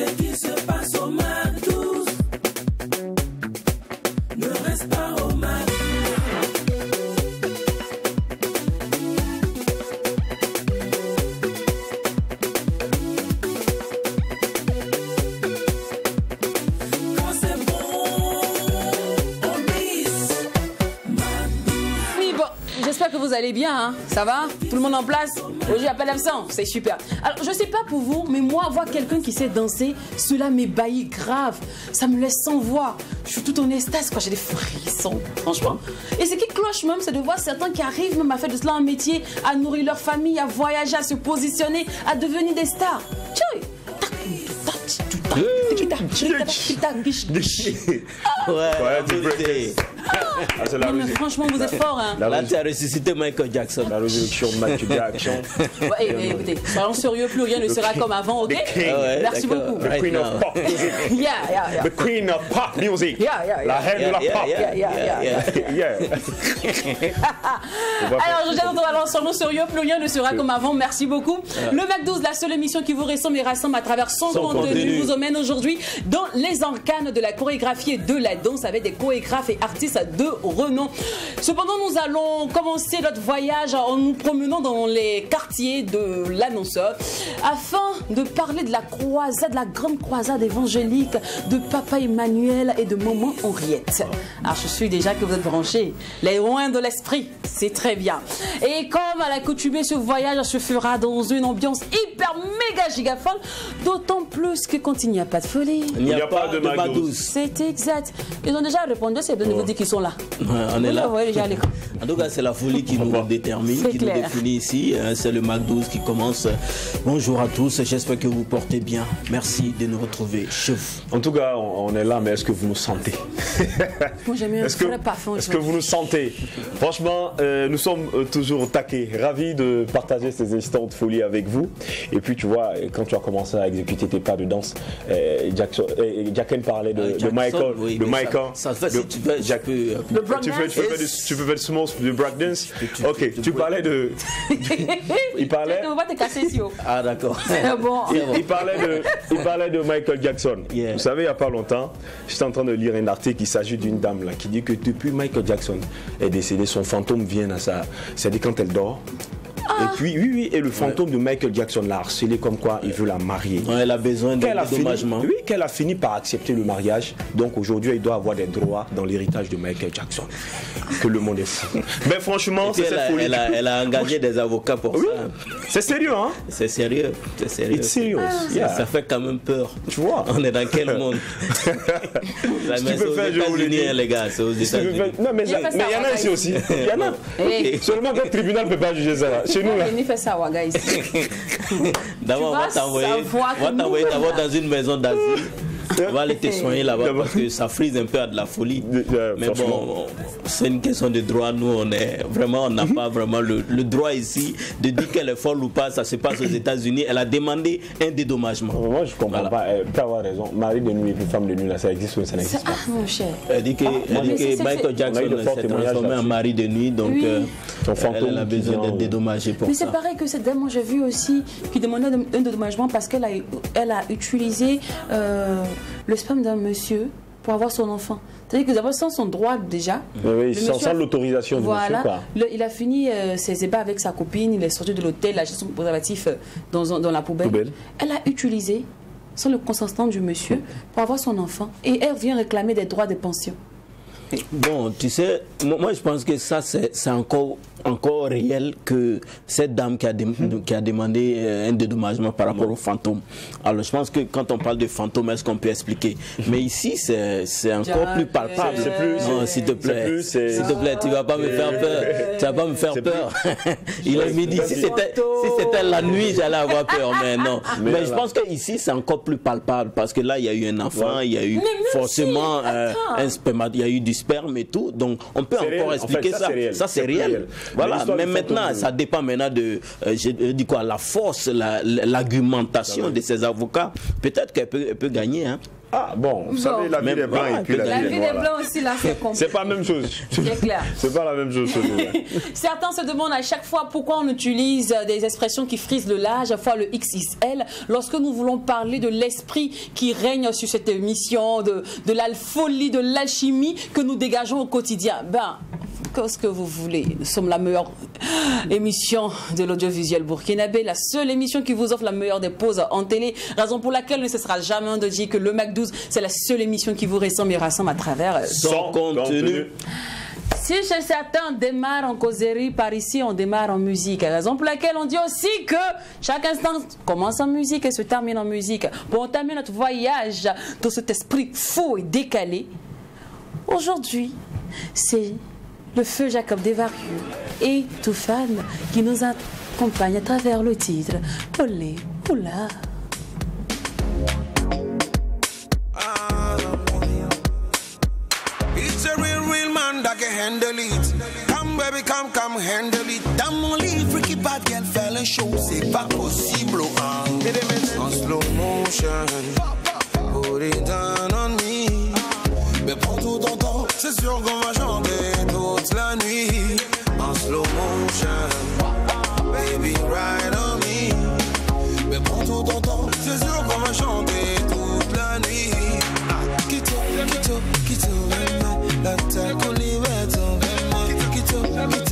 qui se passe au McDo ne reste pas au McDo. Quand c'est bon, on bise. Oui, bon, j'espère que vous allez bien, hein. Ça va? Tout le monde en place? Aujourd'hui, appel absent, c'est super. Alors, je sais pas pour vous, mais moi, voir quelqu'un qui sait danser, cela m'ébahit grave. Ça me laisse sans voix. Je suis tout en extase, quoi. J'ai des frissons, franchement. Et ce qui cloche même, c'est de voir certains qui arrivent même à faire de cela un métier, à nourrir leur famille, à voyager, à se positionner, à devenir des stars. Tchouï. Ouais, du break. Ah, c'est la Non, mais musique. franchement, vous êtes fort, hein. La Là, musique. tu as ressuscité Michael Jackson. La résurrection de Michael Jackson. Ouais, écoutez, soyons sérieux, plus rien ne sera comme avant, ok? The king. Ah ouais, Merci d'accord. beaucoup. The queen of pop music. Yeah. The queen of pop music. Yeah. La reine de la pop. yeah. Alors, je jette alors soyons sérieux, plus rien ne sera comme avant. Merci beaucoup. Le Mac12, la seule émission qui vous ressemble et rassemble à travers son contenu, vous emmène aujourd'hui dans les arcanes de la chorégraphie et de la danse avec des chorégraphes et artistes de renom. Cependant, nous allons commencer notre voyage en nous promenant dans les quartiers de l'annonceur afin de parler de la croisade, de la grande croisade évangélique de Papa Emmanuel et de Maman Henriette. Alors, je suis déjà que vous êtes branchés. Les loin de l'esprit, c'est très bien. Et comme à l'accoutumée, ce voyage se fera dans une ambiance hyper méga giga folle, d'autant plus que quand il n'y a pas de folie. Il n'y a pas de Madous. C'est exact. Ils ont déjà répondu, c'est bien de vous dire qu'ils sont là. Ouais, on est là. Ouais, déjà à l'école. En tout cas, c'est la folie qui nous détermine, C'est qui clair. nous définit ici. C'est le McDo qui commence. Bonjour à tous, j'espère que vous portez bien. Merci de nous retrouver chez vous. En tout cas, on est là, mais est-ce que vous nous sentez? Moi, j'aime un vrai parfum. Est-ce que vous nous sentez? Franchement, nous sommes toujours au taquet, ravis de partager ces instants de folie avec vous. Et puis, tu vois, quand tu as commencé à exécuter tes pas de danse, Jacken parlait de Jackson, Michael. oui, de mais Michael. Ça se fait si tu veux. Jack- Le break tu peux faire du small, du breakdance. Ok, tu parlais de. Il parlait. On va te casser ici. Ah, d'accord. Bon. Il parlait de Michael Jackson. Yeah. Vous savez, il n'y a pas longtemps, j'étais en train de lire un article, il s'agit d'une dame là qui dit que depuis Michael Jackson est décédé, son fantôme vient à ça. C'est-à-dire quand elle dort. Et puis, oui, et le fantôme de Michael Jackson l'a harcelé comme quoi il veut la marier. Ouais, elle a besoin de Qu'elle a fini, dédommagement. oui, qu'elle a fini par accepter le mariage. Donc aujourd'hui, il doit avoir des droits dans l'héritage de Michael Jackson. Que le monde est fou. Mais franchement, c'est cette folie. Elle a engagé des avocats pour Oui, ça. c'est sérieux, hein? C'est sérieux. C'est sérieux. It's serious. Yeah. Ça fait quand même peur. Tu vois? On est dans quel monde? Si tu C'est peux aux faire, je vous le États-Unis, dis. hein, les gars. C'est aux Si tu veux États-Unis. faire- Non, mais il y en a ici aussi. Il y en a. Hey. Seulement que le tribunal ne peut pas juger ça là. Chez nous là. Venez faire ça, Waga, ici. D'abord, on va vas t'envoyer savoir que nous, d'abord là. dans une maison d'asile. On va aller te soigner là-bas parce que ça frise un peu à de la folie. Mais franchement. bon, c'est une question de droit. Nous, on n'a pas vraiment le droit ici de dire qu'elle est folle ou pas. Ça se passe aux États-Unis. Elle a demandé un dédommagement. Moi, je comprends Voilà. pas. Elle peut avoir raison. Mari de nuit et puis femme de nuit, là, ça existe ou ça n'existe pas? Mon cher. Elle dit que, mais c'est- Michael Jackson on a eu de forts s'est témoignages transformé en là-dessus. mari de nuit, donc Oui. Son fantôme elle a qui besoin vient, d'être dédommagée pour Mais ça. c'est pareil que cette dame, moi j'ai vu aussi, qui demandait un dédommagement parce qu'elle a utilisé le sperme d'un monsieur pour avoir son enfant. C'est-à-dire que d'abord sans son droit déjà. Oui, Le sans monsieur a- l'autorisation du Voilà. monsieur, quoi. Il a fini ses ébats avec sa copine, il est sorti de l'hôtel, il a jeté son préservatif dans la poubelle. Elle a utilisé, sans le consentement du monsieur, pour avoir son enfant. Et elle vient réclamer des droits de pension. Bon, tu sais, moi je pense que ça c'est encore réel que cette dame qui a demandé un dédommagement par rapport au fantôme. Alors je pense que quand on parle de fantôme, est-ce qu'on peut expliquer? Mais ici c'est encore plus palpable. C'est plus- Non, s'il te plaît, c'est- s'il te plaît, tu vas pas me faire peur. Tu vas pas me faire peur. Il est midi. Si c'était la nuit, j'allais avoir peur, mais non. Mais je pense que ici c'est encore plus palpable parce que là il y a eu un enfant, il y a eu même forcément si, attends. un sperme, il y a eu du sperme et tout, donc on peut C'est encore réel. En expliquer fait, ça, ça. c'est réel. Ça c'est C'est réel. réel. Voilà, l'histoire mais du maintenant fantôme, ça dépend maintenant de je dis quoi, la force, l'argumentation de ces avocats. Peut-être qu'elle peut gagner, hein. Ah bon, vous savez, la vie des blancs et puis La la vie vie des des noirs. blancs aussi, là, c'est compliqué. C'est pas la même chose. C'est clair. C'est pas la même chose. Certains se demandent à chaque fois pourquoi on utilise des expressions qui frisent le large, à fois le XXL, lorsque nous voulons parler de l'esprit qui règne sur cette émission, de la folie, de l'alchimie que nous dégageons au quotidien. Ben, qu'est-ce que vous voulez? Nous sommes la meilleure émission de l'audiovisuel burkinabé, la seule émission qui vous offre la meilleure des pauses en télé, raison pour laquelle ne cessera jamais de dire que le Mac 12, c'est la seule émission qui vous ressemble et rassemble à travers Son contenu. Si chez certains démarre en causerie, par ici on démarre en musique. Raison pour laquelle on dit aussi que chaque instant commence en musique et se termine en musique. Pour entamer notre voyage dans cet esprit fou et décalé, aujourd'hui, c'est le feu Jacob Desvarieux et Toufane qui nous accompagne à travers le titre Olé, oula. It's a real man that can handle it. Come baby, come handle it. Dans mon lit, freaky bad girl faire le show, c'est pas possible. En slow motion, put it down on me. Mais prends tout ton temps, c'est sûr qu'on va chanter toute la nuit. En slow motion, baby ride on me. Mais prends tout ton temps, c'est sûr qu'on va chanter toute la nuit. Quito, la taco liberto. Quito,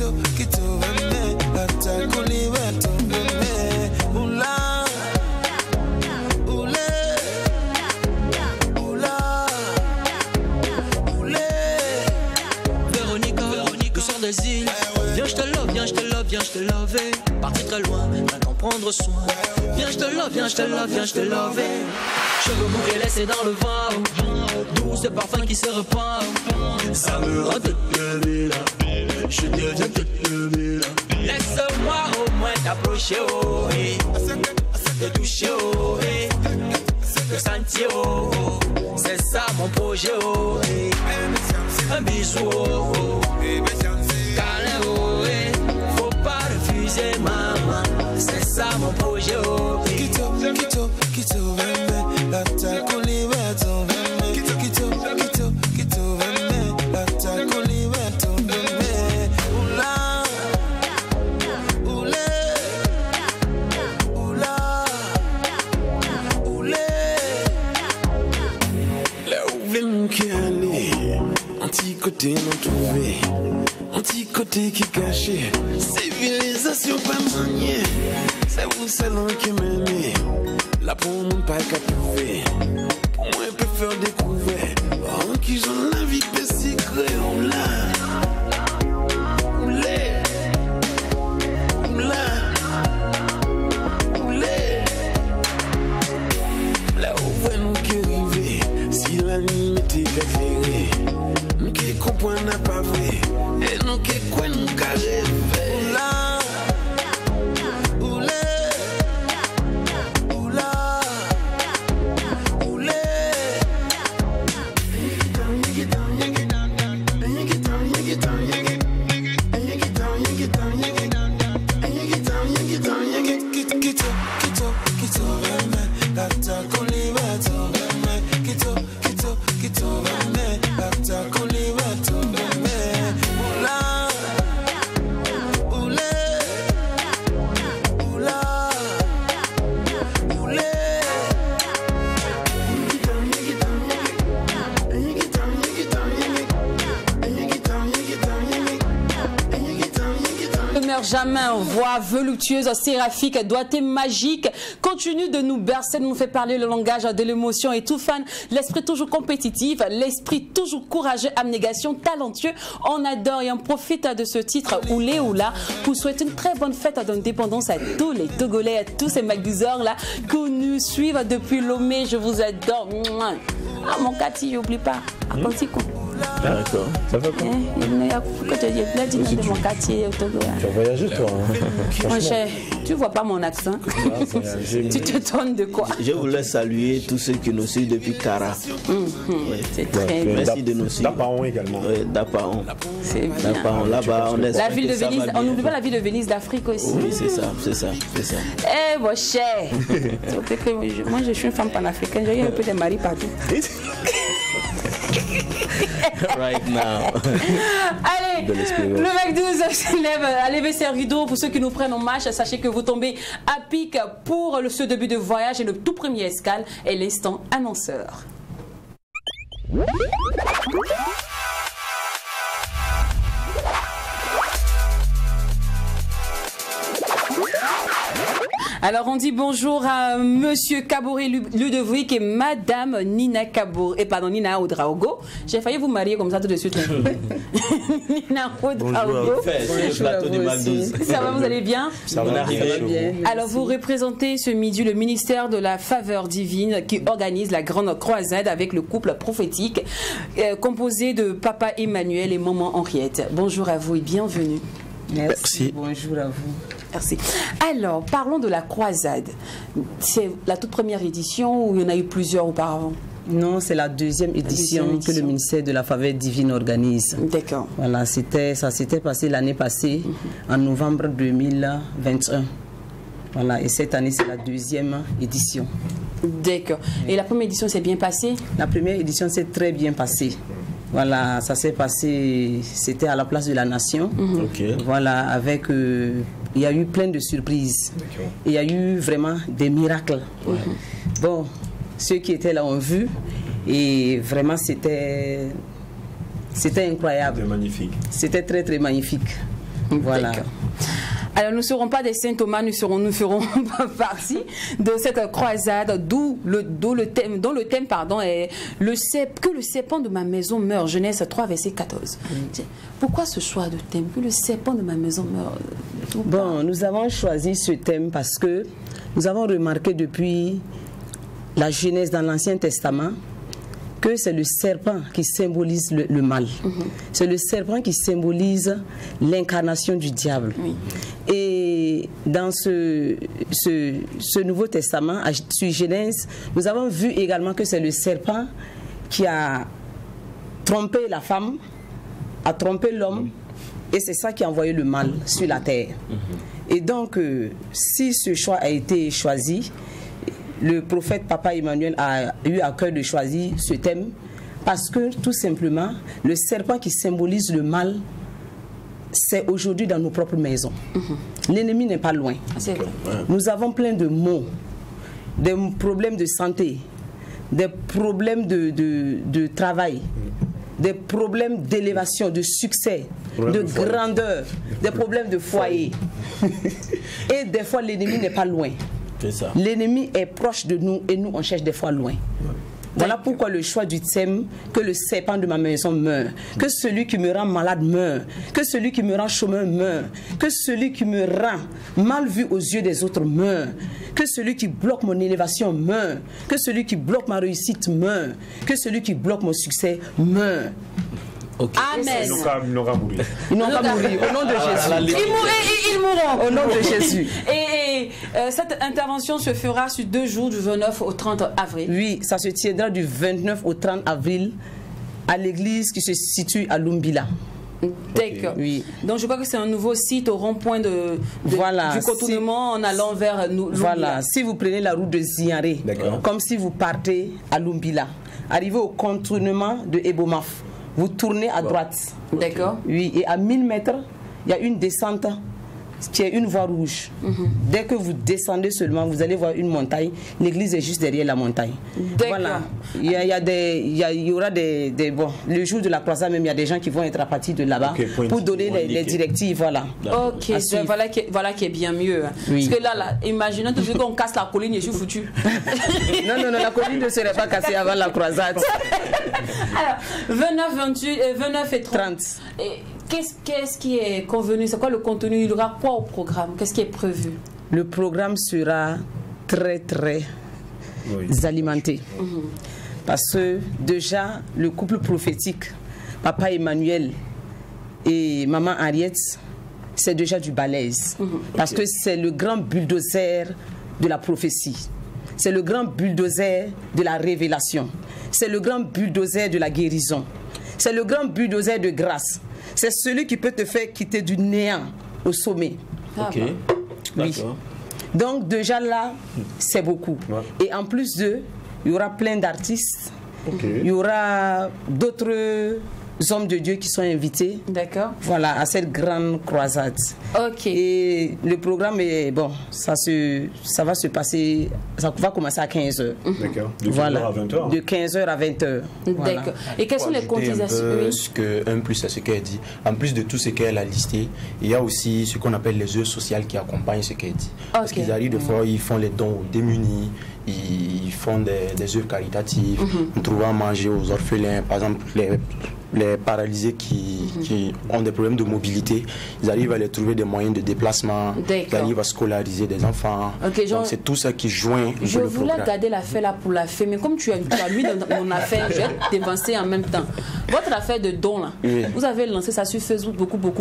la taco liberto. Oula, oulé, oula, oulé. Véronica, le sort des îles. Viens, je te love, viens, je te love, viens, je te love. Parti très loin, maintenant prendre soin. Viens, je te love, viens, je te love, viens, je te love. Cheveux bouclés laissés dans le vent. Doux ce parfum qui se repent. Ça me rend toute le ville. Je deviens toute le ville. Laisse-moi au moins t'approcher, oh, et te toucher, oh, et te sentir, oh, c'est ça mon projet, oh, et un bisou, oh, câlin, oh, et faut pas refuser, maman, c'est ça mon projet, oh, Quito, la taco liberto. Quito, la taco liberto. Oula, oulé, oula, oulé. Là où voulez-nous qu'y aller? Un petit côté non trouvé, un petit côté qui caché. Civilisation pas maniée, c'est vous celle qui m'aimez. Là pour mon pas qu'à trouver, pour moi peut faire découvrir. En qui j'en la vie de secret, on l'a. Oulé, oula, oulé. Là où voulez-nous qu'y arriver? Si la nuit m'était éclairée, nous qui comprenons n'a pas vrai, et nous qui quoi nous qu'à rêver. Oula, oulé, oula, oulé. Quito, la taco liberto. Quito, la taco liberto. Oula, oulé, oula, oulé. Ne meurt jamais, voix voluptueuse, séraphique, doigté magique, continue de nous bercer, de nous faire parler le langage de l'émotion et tout fan, l'esprit toujours compétitif, l'esprit toujours courageux, abnégation, talentueux. On adore et on profite de ce titre Oulé Oula pour souhaiter une très bonne fête d'indépendance à tous les Togolais, à tous ces magazeurs là qui nous suivent depuis Lomé. Je vous adore. Ah mon Cathy, n'oublie pas. À Quantico. D'accord. Ça fait quoi? Il y a que te dire, là, dis de mon quartier au Togo. Tu as voyagé, toi, hein? Mon cher, tu vois pas mon accent? Tu te tonnes de quoi? Je voulais saluer tous ceux qui nous suivent depuis Kara. C'est très bien. Merci de nous suivre. Dapaon également. Oui, Dapaon. C'est bien. Dapaon, là-bas, on La ville de espère que Venise, ça va on bien. n'oublie pas la ville de Venise d'Afrique aussi. Oui, c'est ça, c'est ça, c'est ça. Eh, mon cher, moi je suis une femme panafricaine, j'ai eu un peu de mari partout. Right now. Allez, De l'expérience. le Mac 12 s'élève à lever ses rideaux. Pour ceux qui nous prennent en marche, sachez que vous tombez à pic pour ce début de voyage et le tout premier escale est l'instant annonceur. Alors on dit bonjour à Monsieur Kaboré Ludovic et Madame Nina Kaboré, pardon, Nina Oudraogo. J'ai failli vous marier comme ça tout de suite. Nina Oudraogo. Sur le plateau de Mac 12. Ça va, vous allez bien? Ça On va arrive bien. Alors vous représentez ce midi le ministère de la Faveur Divine qui organise la grande croisade avec le couple prophétique composé de Papa Emmanuel et Maman Henriette. Bonjour à vous et bienvenue. Merci. Bonjour à vous. Merci. Alors, parlons de la croisade. C'est la toute première édition ou il y en a eu plusieurs auparavant? Non, c'est la deuxième édition que le ministère de la Faveur Divine organise. D'accord. Voilà, ça s'était passé l'année passée, en novembre 2021. Voilà, et cette année, c'est la deuxième édition. D'accord. Et la première édition s'est bien passée? La première édition s'est très bien passée. Voilà, ça s'est passé, c'était à la place de la Nation. Ok. Voilà, avec, il y a eu plein de surprises. Il y a eu vraiment des miracles. Bon, ceux qui étaient là ont vu et vraiment c'était incroyable. C'est magnifique. C'était très très magnifique. Voilà. D'accord. Alors nous ne serons pas des Saint Thomas, nous ferons partie de cette croisade dont le thème pardon, est que le serpent de ma maison meurt. Genèse 3, verset 14. Pourquoi ce choix de thème? Que le serpent de ma maison meurt. Bon, nous avons choisi ce thème parce que nous avons remarqué depuis la Genèse dans l'Ancien Testament que c'est le serpent qui symbolise le mal. C'est le serpent qui symbolise l'incarnation du diable. Oui. Et dans ce Nouveau Testament, sur Genèse, nous avons vu également que c'est le serpent qui a trompé la femme, a trompé l'homme, et c'est ça qui a envoyé le mal sur la terre. Et donc, si ce choix a été choisi, le prophète Papa Emmanuel a eu à cœur de choisir ce thème parce que tout simplement, le serpent qui symbolise le mal, c'est aujourd'hui dans nos propres maisons. L'ennemi n'est pas loin. C'est vrai. Nous avons plein de maux, des problèmes de santé, des problèmes de travail, des problèmes d'élévation, de succès, de grandeur, des problèmes de foyer. Et des fois, l'ennemi n'est pas loin. L'ennemi est proche de nous et nous, on cherche des fois loin. Voilà pourquoi le choix du thème, que le serpent de ma maison meurt, que celui qui me rend malade meurt, que celui qui me rend chômeur meurt, que celui qui me rend mal vu aux yeux des autres meurt, que celui qui bloque mon élévation meurt, que celui qui bloque ma réussite meurt, que celui qui bloque mon succès meurt. Okay. Amen. Ils n'ont qu'à mourir. Ils n'ont qu'à mourir au nom de Jésus. Ils mourront. Au nom de Jésus. Et cette intervention se fera sur 2 jours, du 29 au 30 avril. Oui, ça se tiendra du 29 au 30 avril à l'église qui se situe à Lumbila. D'accord. Oui. Donc je crois que c'est un nouveau site au rond-point voilà, du contournement en allant vers nous. Voilà, si vous prenez la route de Ziaré, comme si vous partez à Lumbila, arrivez au contournement de Ebomaf, vous tournez à droite. D'accord. Oui, et à 1000 mètres, il y a une descente qui est une voie rouge. Dès que vous descendez seulement, vous allez voir une montagne. L'église est juste derrière la montagne. Voilà. Il y aura des bon, le jour de la croisade même, il y a des gens qui vont être à partir de là-bas pour donner les directives. Voilà. Ok, voilà qui est bien mieux. Oui. Parce que là imaginons tout de suite qu'on casse la colline et je suis foutu. non, la colline ne serait pas cassée avant la croisade. Alors, 29 et 30. Et qu'est-ce qui est convenu? C'est quoi le contenu? Il y aura quoi au programme? Qu'est-ce qui est prévu? Le programme sera très alimenté. Parce que déjà, le couple prophétique papa Emmanuel et maman Henriette, c'est déjà du balèze. Parce que c'est le grand bulldozer de la prophétie. C'est le grand bulldozer de la révélation. C'est le grand bulldozer de la guérison. C'est le grand bulldozer de grâce. C'est celui qui peut te faire quitter du néant au sommet. Ok. Oui. Donc déjà là, c'est beaucoup. Et en plus de, il y aura plein d'artistes. Il y aura d'autres hommes de Dieu qui sont invités. D'accord. Voilà, à cette grande croisade. Ok. Et le programme est bon, ça va se passer, ça va commencer à 15h. D'accord. De 15h Voilà. à 20h. De 15h à 20h. Voilà. D'accord. Et quelles sont les Pour ajouter cotisations? un peu Oui. ce que, un plus à ce qu'elle dit. En plus de tout ce qu'elle a listé, il y a aussi ce qu'on appelle les œuvres sociales qui accompagnent ce qu'elle dit. Parce qu'ils arrivent des fois, ils font les dons aux démunis, ils font des œuvres caritatives, en trouvant à manger aux orphelins, par exemple les paralysés qui ont des problèmes de mobilité, ils arrivent à les trouver des moyens de déplacement, ils arrivent à scolariser des enfants. Ok, genre, donc c'est tout ça qui joint je le voulais programme. garder l'affaire là pour la fin, mais comme tu as mis dans mon affaire, je vais t'avancer en même temps. Votre affaire de don là, vous avez lancé ça sur Facebook beaucoup.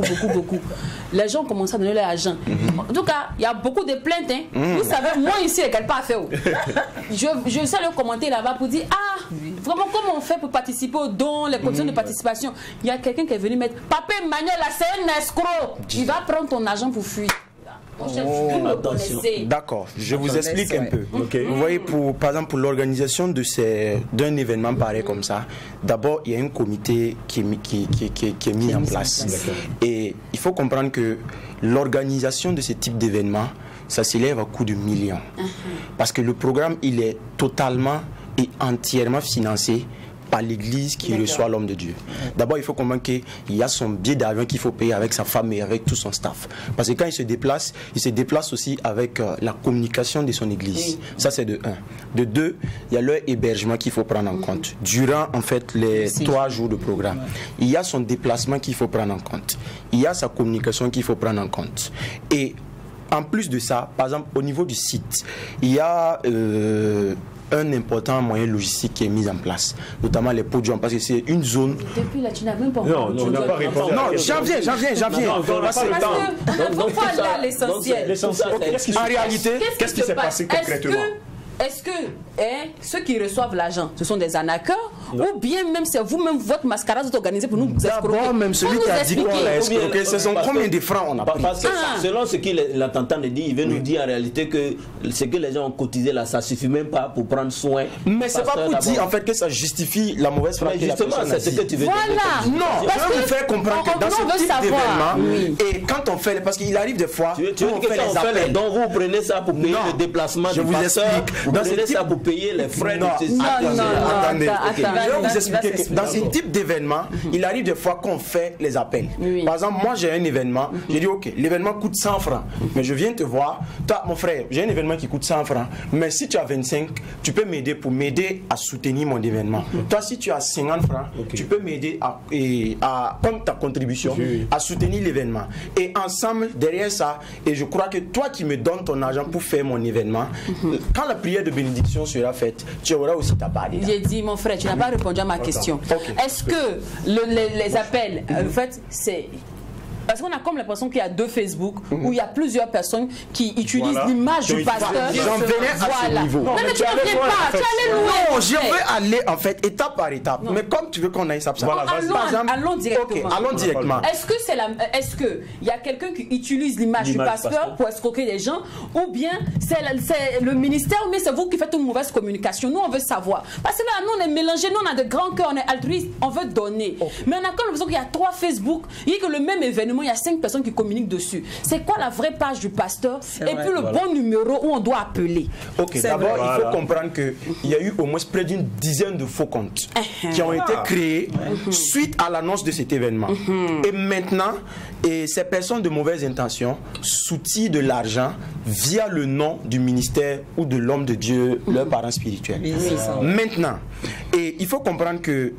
Les gens commencent à donner leur argent. En tout cas, il y a beaucoup de plaintes. Hein. Vous savez, moi ici, je n'ai pas affaire. Je sais le commenter là-bas pour dire, ah, vraiment comment on fait pour participer aux dons, les conditions de participation. Il y a quelqu'un qui est venu mettre, Papa Emmanuel là, c'est un escroc. Il va prendre ton argent pour fuir. Mon chef, vous me connaissez. D'accord, je vous explique un peu. Ok. Vous voyez, par exemple, pour l'organisation d'un événement pareil comme ça, d'abord, il y a un comité qui est mis en place. Et il faut comprendre que l'organisation de ce type d'événement, ça s'élève à coût de millions. Parce que le programme, il est totalement et entièrement financé par l'église qui reçoit l'homme de Dieu. D'abord, il faut comprendre qu'il y a son billet d'avion qu'il faut payer avec sa femme et avec tout son staff. Parce que quand il se déplace aussi avec la communication de son église. Ça, c'est de 1. De 2, il y a leur hébergement qu'il faut prendre en compte. Durant, en fait, les 3 jours de programme. Il y a son déplacement qu'il faut prendre en compte. Il y a sa communication qu'il faut prendre en compte. Et en plus de ça, par exemple, au niveau du site, il y a un important moyen logistique qui est mis en place, notamment les podiums, parce que c'est une zone. Depuis là, tu n'as même pas Non, tu n'as pas répondu. Non, j'en viens. Parce que faut pas aller à l'essentiel. En réalité, Qu'est-ce qui s'est passé concrètement? Est-ce que ceux qui reçoivent l'argent, ce sont des arnaqueurs ou bien même c'est vous-même, votre mascarade est organisée pour nous escroquer? D'abord, même celui qui a dit qu'on l'a escroqué, ce sont combien de francs on a pris? Parce que selon ce qu'il est tentant de dire, il veut nous dire en réalité que ce que les gens ont cotisé là, ça suffit même pas pour prendre soin. Mais c'est pas pour dire en fait que ça justifie la mauvaise pratique. Justement, c'est ce que tu veux dire. Voilà. Non, je veux vous faire comprendre que dans ce type d'événement, et quand on fait, parce qu'il arrive des fois, Tu veux dire que quand on fait les dons, vous prenez ça pour payer le déplacement du pasteur, vous prenez ça pour payer les frais de ceci. Attendez, attends. je vais vous expliquer que dans ce type d'événement, il arrive des fois qu'on fait les appels. Par exemple, moi j'ai un événement, j'ai dit ok, l'événement coûte 100 francs, mais je viens te voir, toi mon frère, j'ai un événement qui coûte 100 francs, mais si tu as 25, tu peux m'aider pour m'aider à soutenir mon événement. Toi si tu as 50 francs, tu peux m'aider à comme ta contribution, à soutenir l'événement. Et ensemble, derrière ça, et je crois que toi qui me donnes ton argent pour faire mon événement, quand la prière de bénédiction sera faite, tu auras aussi ta part. J'ai dit, mon frère, tu n'as pas répondu à ma question. Est-ce que les appels, en fait, c'est... Parce qu'on a comme l'impression qu'il y a 2 Facebook où il y a plusieurs personnes qui utilisent l'image du pasteur. J'en venais à ce niveau. Non, mais tu ne viens pas, tu allais loin. Non, je veux aller en fait étape par étape. Mais comme tu veux qu'on aille ça, allons directement. Ok, allons directement. Est-ce que il y a quelqu'un qui utilise l'image du pasteur pour escroquer les gens, ou bien c'est le ministère, ou bien c'est vous qui faites une mauvaise communication? Nous on veut savoir. Parce que là nous on est mélangés, nous on a de grands cœurs, on est altruistes, on veut donner. Mais on a comme l'impression qu'il y a 3 Facebook, il y a que le même événement, il y a 5 personnes qui communiquent dessus. C'est quoi la vraie page du pasteur et puis le bon numéro où on doit appeler? Ok, d'abord il faut comprendre qu'il y a eu au moins près d'une dizaine de faux comptes qui ont été créés suite à l'annonce de cet événement. Et maintenant, ces personnes de mauvaise intention soutient de l'argent via le nom du ministère ou de l'homme de Dieu, leur parent spirituel. Maintenant, et il faut comprendre que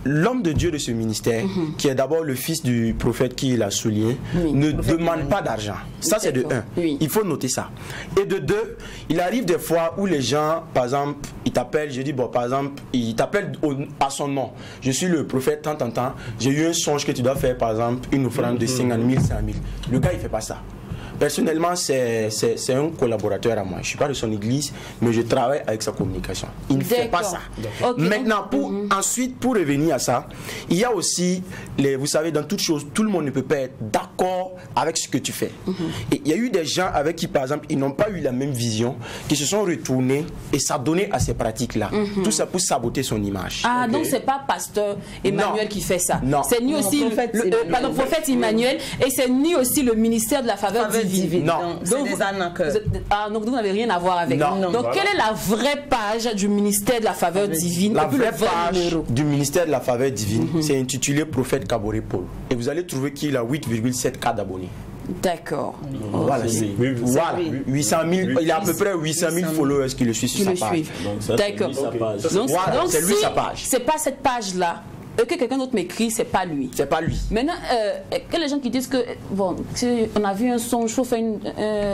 l'homme de Dieu de ce ministère, qui est d'abord le fils du prophète qui l'a souligné, ne demande pas d'argent. Ça, c'est de un. Oui. Il faut noter ça. Et de deux, il arrive des fois où les gens, par exemple, ils t'appellent, je dis, bon, par exemple, ils t'appellent à son nom. Je suis le prophète, tant, j'ai eu un songe que tu dois faire, par exemple, une offrande de 50 000, 100 000. Le gars, il fait pas ça. Personnellement, c'est un collaborateur à moi. Je ne suis pas de son église, mais je travaille avec sa communication. Il ne fait pas ça. Okay. Maintenant, ensuite, pour revenir à ça, il y a aussi, vous savez, dans toute chose, tout le monde ne peut pas être d'accord avec ce que tu fais. Et il y a eu des gens avec qui, par exemple, ils n'ont pas eu la même vision, qui se sont retournés et s'adonnés à ces pratiques-là. Tout ça pour saboter son image. Ah, donc c'est pas pasteur Emmanuel qui fait ça. Non. C'est ni aussi le prophète Emmanuel et c'est ni aussi le ministère de la faveur divine. Non. C'est des arnaqueurs. Donc vous n'avez rien à voir avec. Non. Donc quelle est la vraie page du ministère de la faveur divine? La et puis le vraie vrai page numéro. du ministère de la faveur divine, c'est intitulé Prophète Kaboré Paul. Et vous allez trouver qu'il a 8,7 cas d'abonnés. D'accord. Voilà, voilà. 800 000, il a à peu près 800 000 followers qui le suivent sur sa page. D'accord. Donc Voilà, c'est lui si sa page. c'est pas cette page-là, que quelqu'un d'autre m'écrit, c'est pas lui. C'est pas lui. Maintenant, que les gens qui disent que, bon, on a vu un songe, il faut faire une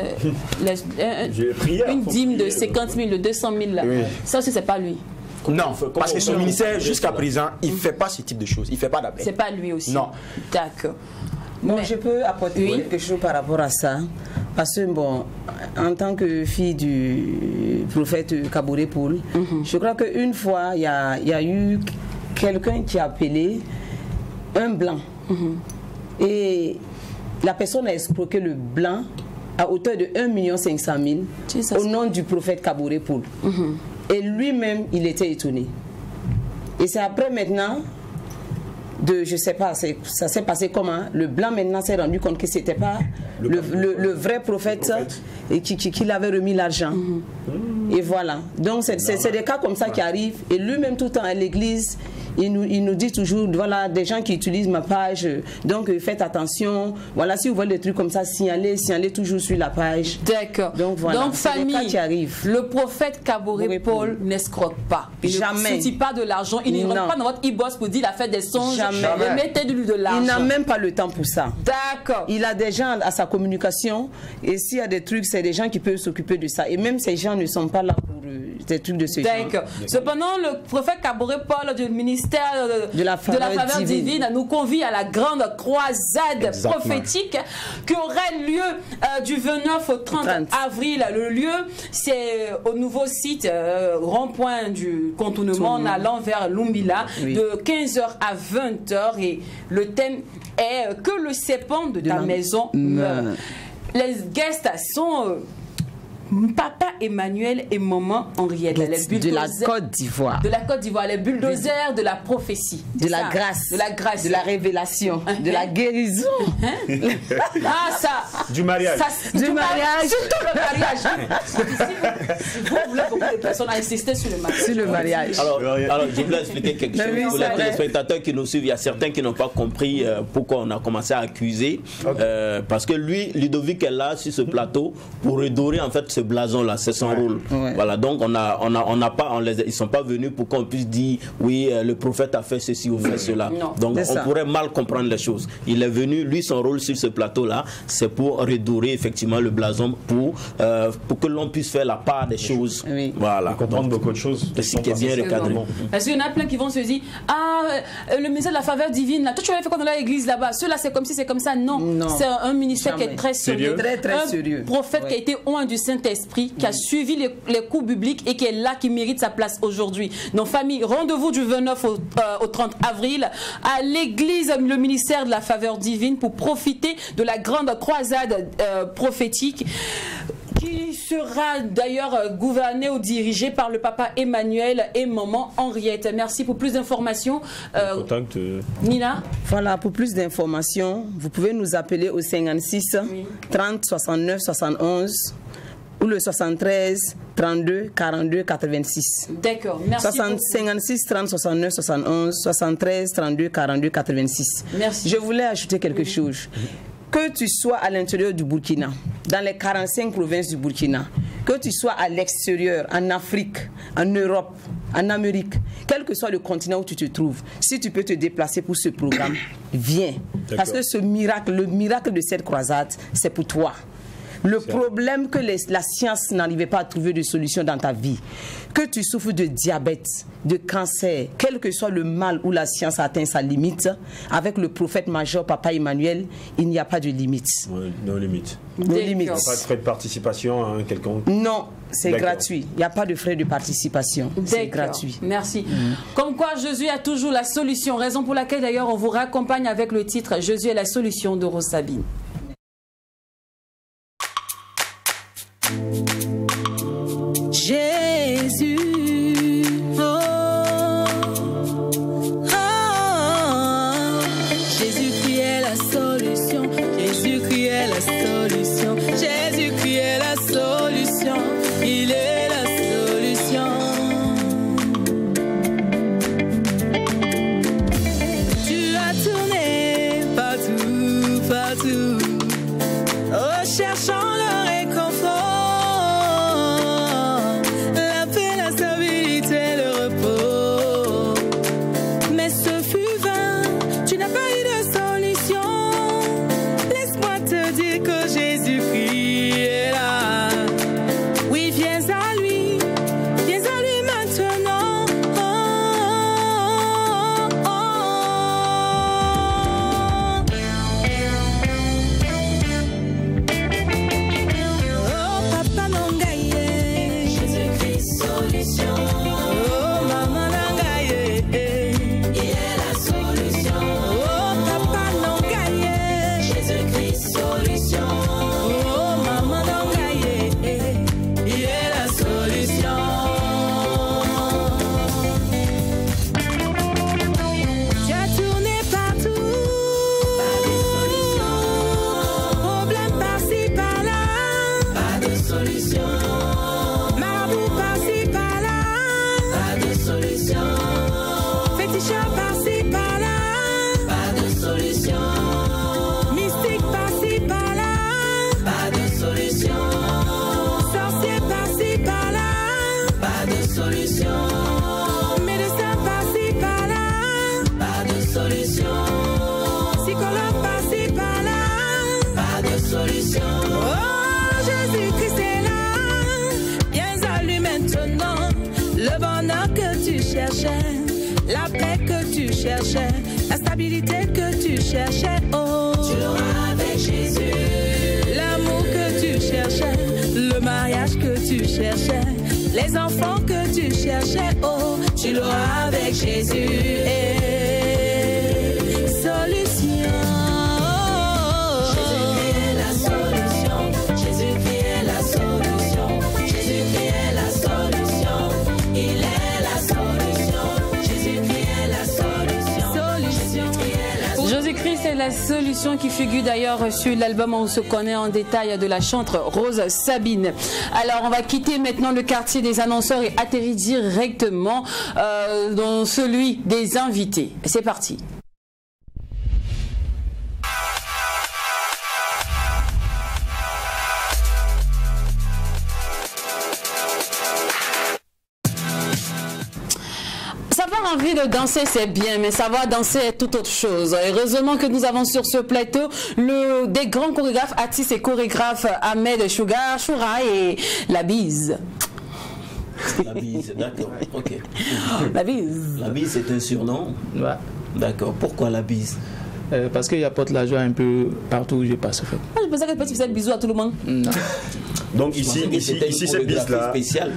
dîme de 50 000, de 200 000 là. Oui. Ça aussi, c'est pas lui. Non, parce que son ministère, jusqu'à présent, il ne fait pas ce type de choses. Il ne fait pas d'appel. C'est pas lui aussi. Non. D'accord. Bon, Mais- je peux apporter quelque chose par rapport à ça. Parce que, bon, en tant que fille du prophète Kaboré Paul, je crois qu'une fois, il y a eu quelqu'un qui a appelé un blanc. Et la personne a escroqué le blanc à hauteur de 1 500 000 Jesus. au nom du prophète Kaboré Paul. Et lui-même, il était étonné. Et c'est après maintenant, je sais pas, ça s'est passé comment, le blanc maintenant s'est rendu compte que c'était pas le vrai prophète et qui avait remis l'argent. Et voilà. Donc c'est des cas comme ça qui arrivent. Et lui-même tout le temps à l'église, il nous dit toujours, voilà, des gens qui utilisent ma page, donc faites attention. Voilà, si vous voyez des trucs comme ça, signalez toujours sur la page. D'accord. Donc voilà, Donc c'est des cas famille, qui arrivent. le prophète Kaboré Paul n'escroque pas. Il Jamais. ne soutient pas de l'argent. Il ne rentre Non. pas dans votre e-boss pour dire il a fait des songes. Jamais. Et mettez de lui de Il n'a l'argent. même pas le temps pour ça. D'accord. Il a des gens à sa communication et s'il y a des trucs, c'est des gens qui peuvent s'occuper de ça. Et même ces gens ne sont pas là pour des trucs de ce genre. D'accord. Cependant, le prophète Kaboré Paul du ministère De la faveur divine nous convie à la grande croisade Exactement. prophétique qui aurait lieu du 29 au 30 avril. Le lieu, c'est au nouveau site rond-point du contournement en allant vers Lumbila de 15h à 20h. Et le thème est que le serpent de ta maison meure. Les guests sont Papa Emmanuel et Maman Henriette. Les De la bulldozers- Côte d'Ivoire. de la Côte d'Ivoire, les bulldozers de la prophétie. De la Ça, grâce. De la grâce. De la révélation. De la guérison. Ah, ça. Du mariage. Ça, Du mariage. Surtout le mariage. Si vous voulez beaucoup de personnes à insister sur le mariage. Sur le mariage. Alors, je voulais expliquer quelque chose. oui, Pour c'est les vrai. téléspectateurs qui nous suivent, il y a certains qui n'ont pas compris pourquoi on a commencé à accuser. Parce que lui, Ludovic est là sur ce plateau pour redorer en fait ce blason-là. C'est son rôle. Ouais. Voilà, donc ils ne sont pas venus pour qu'on puisse dire oui, le prophète a fait ceci ou fait cela. Non. Donc C'est on ça. pourrait mal comprendre les choses. Il est venu, lui, son rôle sur ce plateau-là, c'est pour redorer effectivement le blason pour que l'on puisse faire la part des choses. Oui. Voilà. Comprendre beaucoup de choses. C'est ce qui est bien recadré. Parce qu'il y en a plein qui vont se dire ah, le ministère de la faveur divine, là, toi tu avais fait quoi dans l'église là-bas? Ceux-là c'est comme si c'est comme ça. Non, Non. c'est un ministère qui est Jamais. très sérieux. Très, très un sérieux. prophète qui a Ouais. été oint du Saint-Esprit, qui a suivi les cours bibliques et qui est là, qui mérite sa place aujourd'hui. Donc famille, rendez-vous du 29 au 30 avril à l'église, le ministère de la faveur divine pour profiter de la grande croisade prophétique qui sera d'ailleurs gouverné ou dirigé par le papa Emmanuel et maman Henriette. Merci pour plus d'informations. Contact, Nina? Voilà, pour plus d'informations, vous pouvez nous appeler au 56 30 69 71 ou le 73 32 42 86. D'accord, merci. 56 30 69 71 73 32 42 86. Merci. Je voulais ajouter quelque chose. Que tu sois à l'intérieur du Burkina, dans les 45 provinces du Burkina, que tu sois à l'extérieur, en Afrique, en Europe, en Amérique, quel que soit le continent où tu te trouves, si tu peux te déplacer pour ce programme, viens. Parce que ce miracle, le miracle de cette croisade, c'est pour toi. Le problème que la science n'arrivait pas à trouver de solution dans ta vie, que tu souffres de diabète, de cancer, quel que soit le mal où la science a atteint sa limite, avec le prophète major Papa Emmanuel, il n'y a pas de limite. No limite. No limite. Il n'y a pas de frais de participation à quelconque. Non, c'est gratuit. Il n'y a pas de frais de participation. C'est gratuit. Merci. Comme quoi, Jésus a toujours la solution. Raison pour laquelle, d'ailleurs, on vous raccompagne avec le titre « Jésus est la solution » de Rose Sabine. Jésus, Jésus-Christ est la solution, Jésus-Christ est la solution, Jésus-Christ est la solution, il est la solution. Tu as tourné partout, partout, recherchant le réconfort. La paix que tu cherchais, la stabilité que tu cherchais, oh, tu l'auras avec Jésus. L'amour que tu cherchais, le mariage que tu cherchais, les enfants que tu cherchais, oh, tu l'auras avec Jésus. Et solution. Jésus-Christ est la solution. Jésus-Christ est la solution. Jésus-Christ est la solution. Il est la solution. Jésus-Christ est la solution. Jésus-Christ est la solution qui figure d'ailleurs sur l'album où on se connaît en détail de la chanteuse Rose Sabine. Alors on va quitter maintenant le quartier des annonceurs et atterrir directement dans celui des invités. C'est parti. Savoir envie de danser, c'est bien, mais savoir danser est tout autre chose. Heureusement que nous avons sur ce plateau des grands chorégraphes, artistes et chorégraphes Ahmed Choura et La Bise. La Bise, d'accord, ok. La Bise. La Bise, c'est un surnom. Ouais. D'accord, pourquoi La Bise? Parce qu'il apporte la joie un peu partout où je passe. En fait. Je pensais que tu faisais le bisou à tout le monde. Non. Donc ici cette bise-là,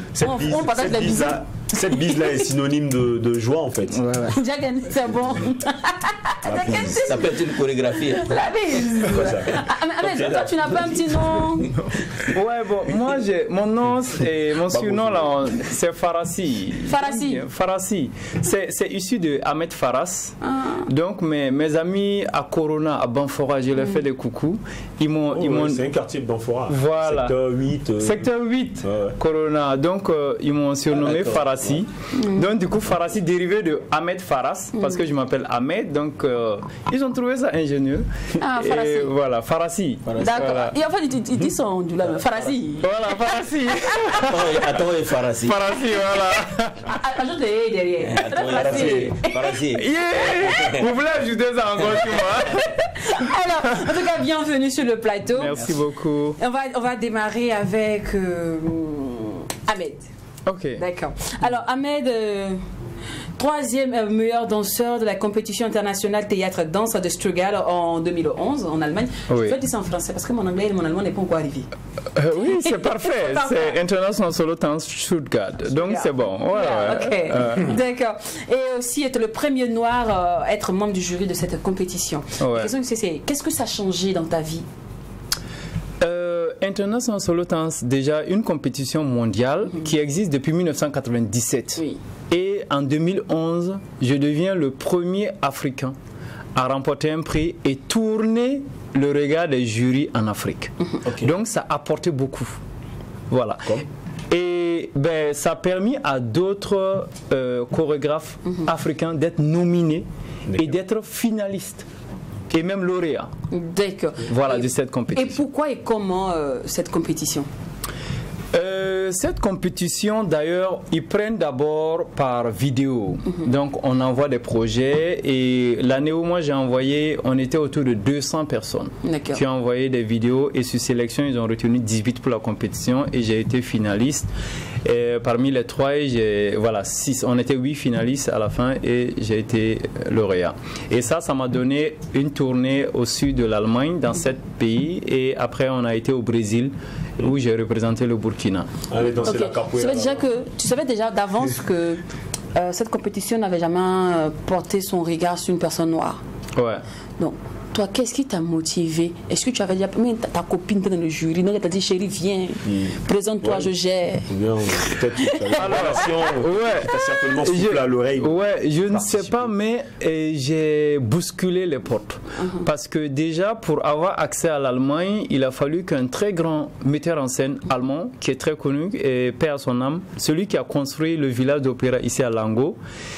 cette bise-là est synonyme de joie en fait. Ouais, ouais. Jack, c'est bon. Ça peut être une chorégraphie. La Bise. Ahmed, toi tu n'as pas un petit nom? Ouais, bon, moi mon nom et mon surnom là, c'est Farassi. Farassi. Farassi. C'est issu de Ahmed Faras. Donc mes amis à Corona, à Banfora, je leur fais des coucous. Ils m'ont. C'est un quartier de Banfora. Voilà. Secteur 8. Secteur 8. Ouais. Corona. Donc ils m'ont surnommé Farassi. Farassi. Donc du coup, Farassi dérivé de Ahmed Faras, parce que je m'appelle Ahmed. Donc ils ont trouvé ça ingénieux. Ah, Farassi. Et voilà, Farassi. D'accord. Voilà. Et en fait, ils disent son du là, Farassi. Voilà, Farassi. Attends, Farassi. Farassi, voilà. Ajoute les derrière. Farassi. Yeah. Vous voulez ajouter ça encore sur moi? Alors, en tout cas, bienvenue sur le plateau. Merci beaucoup. On va démarrer avec Ahmed. Ok. D'accord. Alors, Ahmed, troisième meilleur danseur de la compétition internationale théâtre-danse de Stuttgart en 2011 en Allemagne. Oui. Je vais dire ça en français parce que mon anglais et mon allemand n'est pas encore arrivé. Oui, c'est parfait. C'est International Solo Dance Stuttgart. Donc c'est bon. Ouais, Ok. D'accord. Et aussi être le premier noir à être membre du jury de cette compétition. Ouais. La question c'est qu'est-ce que ça a changé dans ta vie? International Solo Dance, déjà une compétition mondiale qui existe depuis 1997. Oui. Et en 2011, je deviens le premier Africain à remporter un prix et tourner le regard des jurys en Afrique. Okay. Donc ça a apporté beaucoup. Voilà. Et ben, ça a permis à d'autres chorégraphes africains d'être nominés et d'être finalistes. Et même lauréats. D'accord. Voilà, de cette compétition. Et pourquoi et comment cette compétition? Cette compétition, d'ailleurs, ils prennent d'abord par vidéo. Donc, on envoie des projets. Et l'année où moi j'ai envoyé, on était autour de 200 personnes qui ont envoyé des vidéos. Et sur sélection, ils ont retenu 18 pour la compétition. Et j'ai été finaliste. Et parmi les 3, voilà, 6. On était 8 finalistes à la fin et j'ai été lauréat. Et ça m'a donné une tournée au sud de l'Allemagne, dans 7 pays. Et après, on a été au Brésil, où j'ai représenté le Burkina. Allez danser la capoeira. Tu savais déjà d'avance que cette compétition n'avait jamais porté son regard sur une personne noire. Ouais. Donc, toi, qu'est-ce qui t'a motivé? Est-ce que tu avais déjà mais ta copine était dans le jury, donc elle t'a dit chérie, viens, présente-toi, je gère. Bien, peut-être que t'as certainement soufflé à l'oreille. Ouais, je ne sais pas, mais j'ai bousculé les portes. Parce que déjà, pour avoir accès à l'Allemagne, il a fallu qu'un très grand metteur en scène allemand, qui est très connu, et paix à son âme, celui qui a construit le village d'opéra ici à Lango.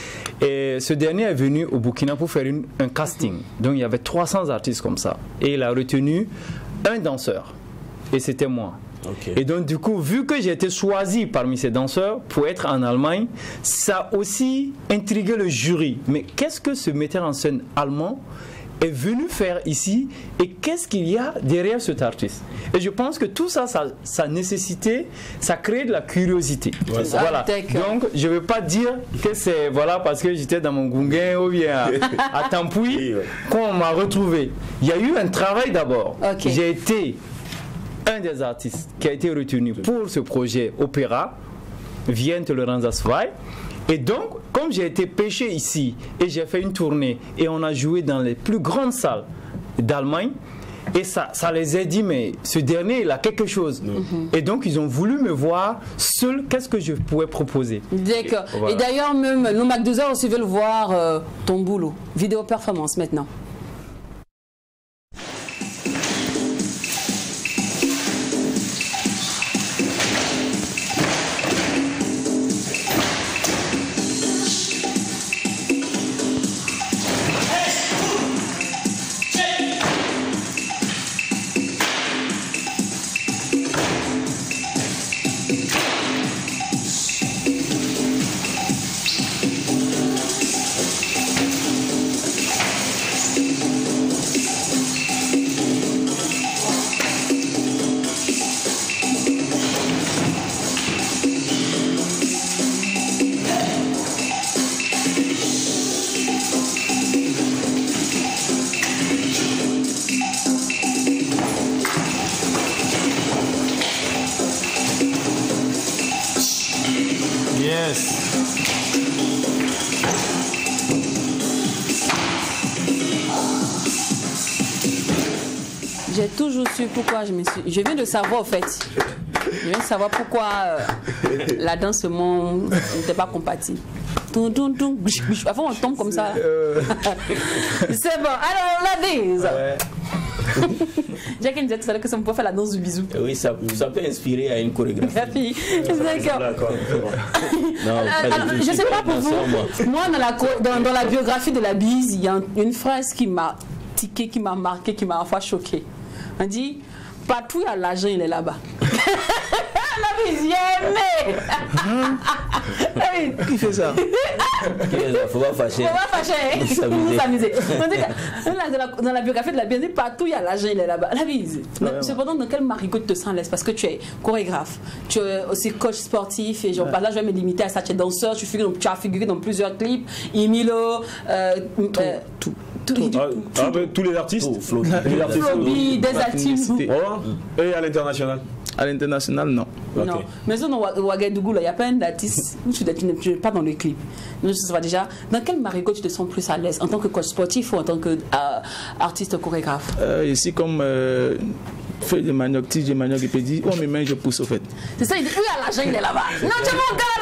Et ce dernier est venu au Burkina pour faire un casting. Donc il y avait 300 artistes comme ça. Et il a retenu un danseur. Et c'était moi. Okay. Et donc du coup, vu que j'ai été choisi parmi ces danseurs pour être en Allemagne, ça a aussi intrigué le jury. Mais qu'est-ce que ce metteur en scène allemand est venu faire ici et qu'est-ce qu'il y a derrière cet artiste? Et je pense que tout ça, ça nécessitait, ça crée de la curiosité. Ouais, voilà. Donc je ne veux pas dire que c'est voilà parce que j'étais dans mon gunguin ou bien à Tampoui qu'on m'a retrouvé. Il y a eu un travail d'abord. Okay. J'ai été un des artistes qui a été retenu pour ce projet opéra Vienne Toleranza 2. Et donc, comme j'ai été pêché ici et j'ai fait une tournée et on a joué dans les plus grandes salles d'Allemagne, et ça les a dit, mais ce dernier, il a quelque chose. Et donc, ils ont voulu me voir seul, qu'est-ce que je pouvais proposer. D'accord. Voilà. Et d'ailleurs, même nos McDozer aussi veulent voir ton boulot. Vidéo performance maintenant. J'ai toujours su pourquoi je viens de savoir en fait. Je viens de savoir pourquoi la danse n'était pas compatible. Avant on tombe comme ça. C'est bon. Alors la dise. Jack disait tout à l'heure que ça me peut faire la danse du bisou. Oui, ça peut inspirer à une chorégraphie. D'accord. Non, alors, je ne sais pas pour vous. Moi, dans la biographie de la bise, il y a une phrase qui m'a tiqué, qui m'a marqué, qui m'a parfois choqué. On dit, partout il y a l'argent, il est là-bas. La bise, Qui fait ça? Faut pas fâcher. Faut pas fâcher. Vous s'amuser. Dans la biographie de la bise, partout il y a l'argent, il est là-bas. La bise. Cependant, dans quel marigot tu te sens à l'aise? Parce que tu es chorégraphe, tu es aussi coach sportif et genre, là je vais me limiter à ça. Tu es danseur, tu as figuré dans plusieurs clips, Emilo, tous les artistes. Flobi, des artistes. Et à l'international? À l'international, non. Okay. Non. Mais dans Ouagadougou, il n'y a pas d'artiste où tu n'es pas dans le clip. Donc, je sais pas déjà, dans quel marigot tu te sens plus à l'aise? En tant que coach sportif ou en tant qu'artiste chorégraphe? Ici, comme feuille de manioc, tige de manioc, il peut dire, oh mes mains, je pousse au fait. C'est ça, il dit, oui, à l'argent, il est là-bas. Non, tu mon gars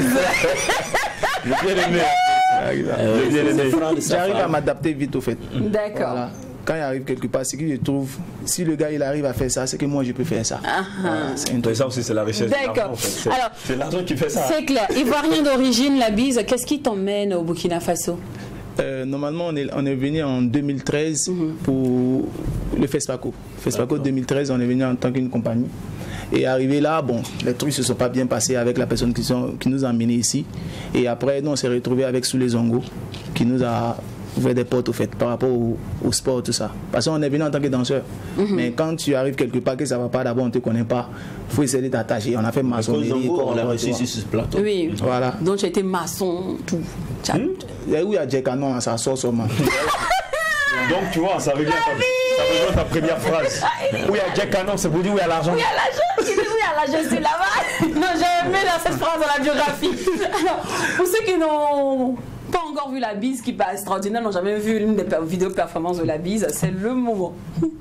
à la bise. J'arrive à m'adapter vite au fait. D'accord. Voilà. Quand il arrive quelque part, c'est que je trouve, si le gars il arrive à faire ça, c'est que moi je peux faire ça. Voilà, ça aussi, c'est la richesse. D'accord. Alors, c'est l'argent qui fait ça. C'est clair. Ivoirien d'origine, la bise, qu'est-ce qui t'emmène au Burkina Faso? Normalement, on est venu en 2013 pour le FESPACO. FESPACO 2013, on est venu en tant qu'une compagnie. Et arrivé là, bon, les trucs se sont pas bien passés avec la personne qui nous a amenés ici. Et après, nous, on s'est retrouvé avec Soulé Zongo, qui nous a ouvert des portes au fait par rapport au sport, tout ça. Parce qu'on est venu en tant que danseur. Mais quand tu arrives quelque part que ça va pas, d'abord on te connaît pas, il faut essayer de t'attacher. On a fait maçonnerie. On l'a reçu sur ce plateau. Oui, voilà. Donc tu as été maçon, tout. Oui, il y a Jack Canon, ça sort seulement. Donc tu vois, ça revient à ta première phrase. Où il y a Jack Canon, c'est pour dire où il y a l'argent. Où il y a l'argent, tu dis où il y a l'argent, c'est là-bas. Non, j'ai aimé dans cette phrase dans la biographie. Alors, pour ceux qui n'ont pas encore vu la bise, qui est extraordinaire, n'ont jamais vu l'une des vidéos performances de la bise, c'est le moment.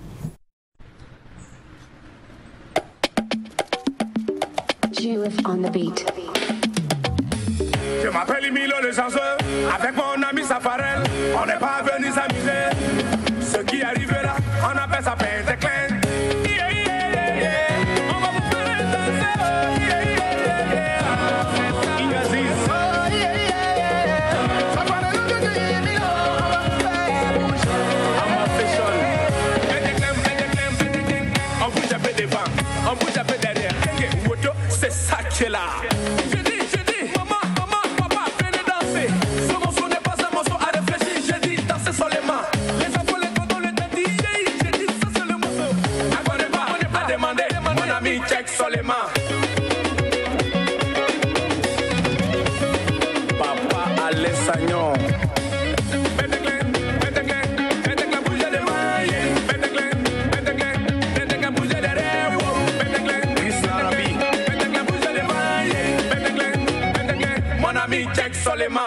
Juif on the beat. Je m'appelle Emilio le chanceux, avec mon ami Safarel, on n'est pas venu s'amuser. Ce qui arrive là, on appelle ça Penteclin. On va vous faire danser. On bouge un peu devant, on bouge un peu derrière. C'est ça qui est là. Check Soleman. Papa Alessagnon. Mon ami Check Soleman.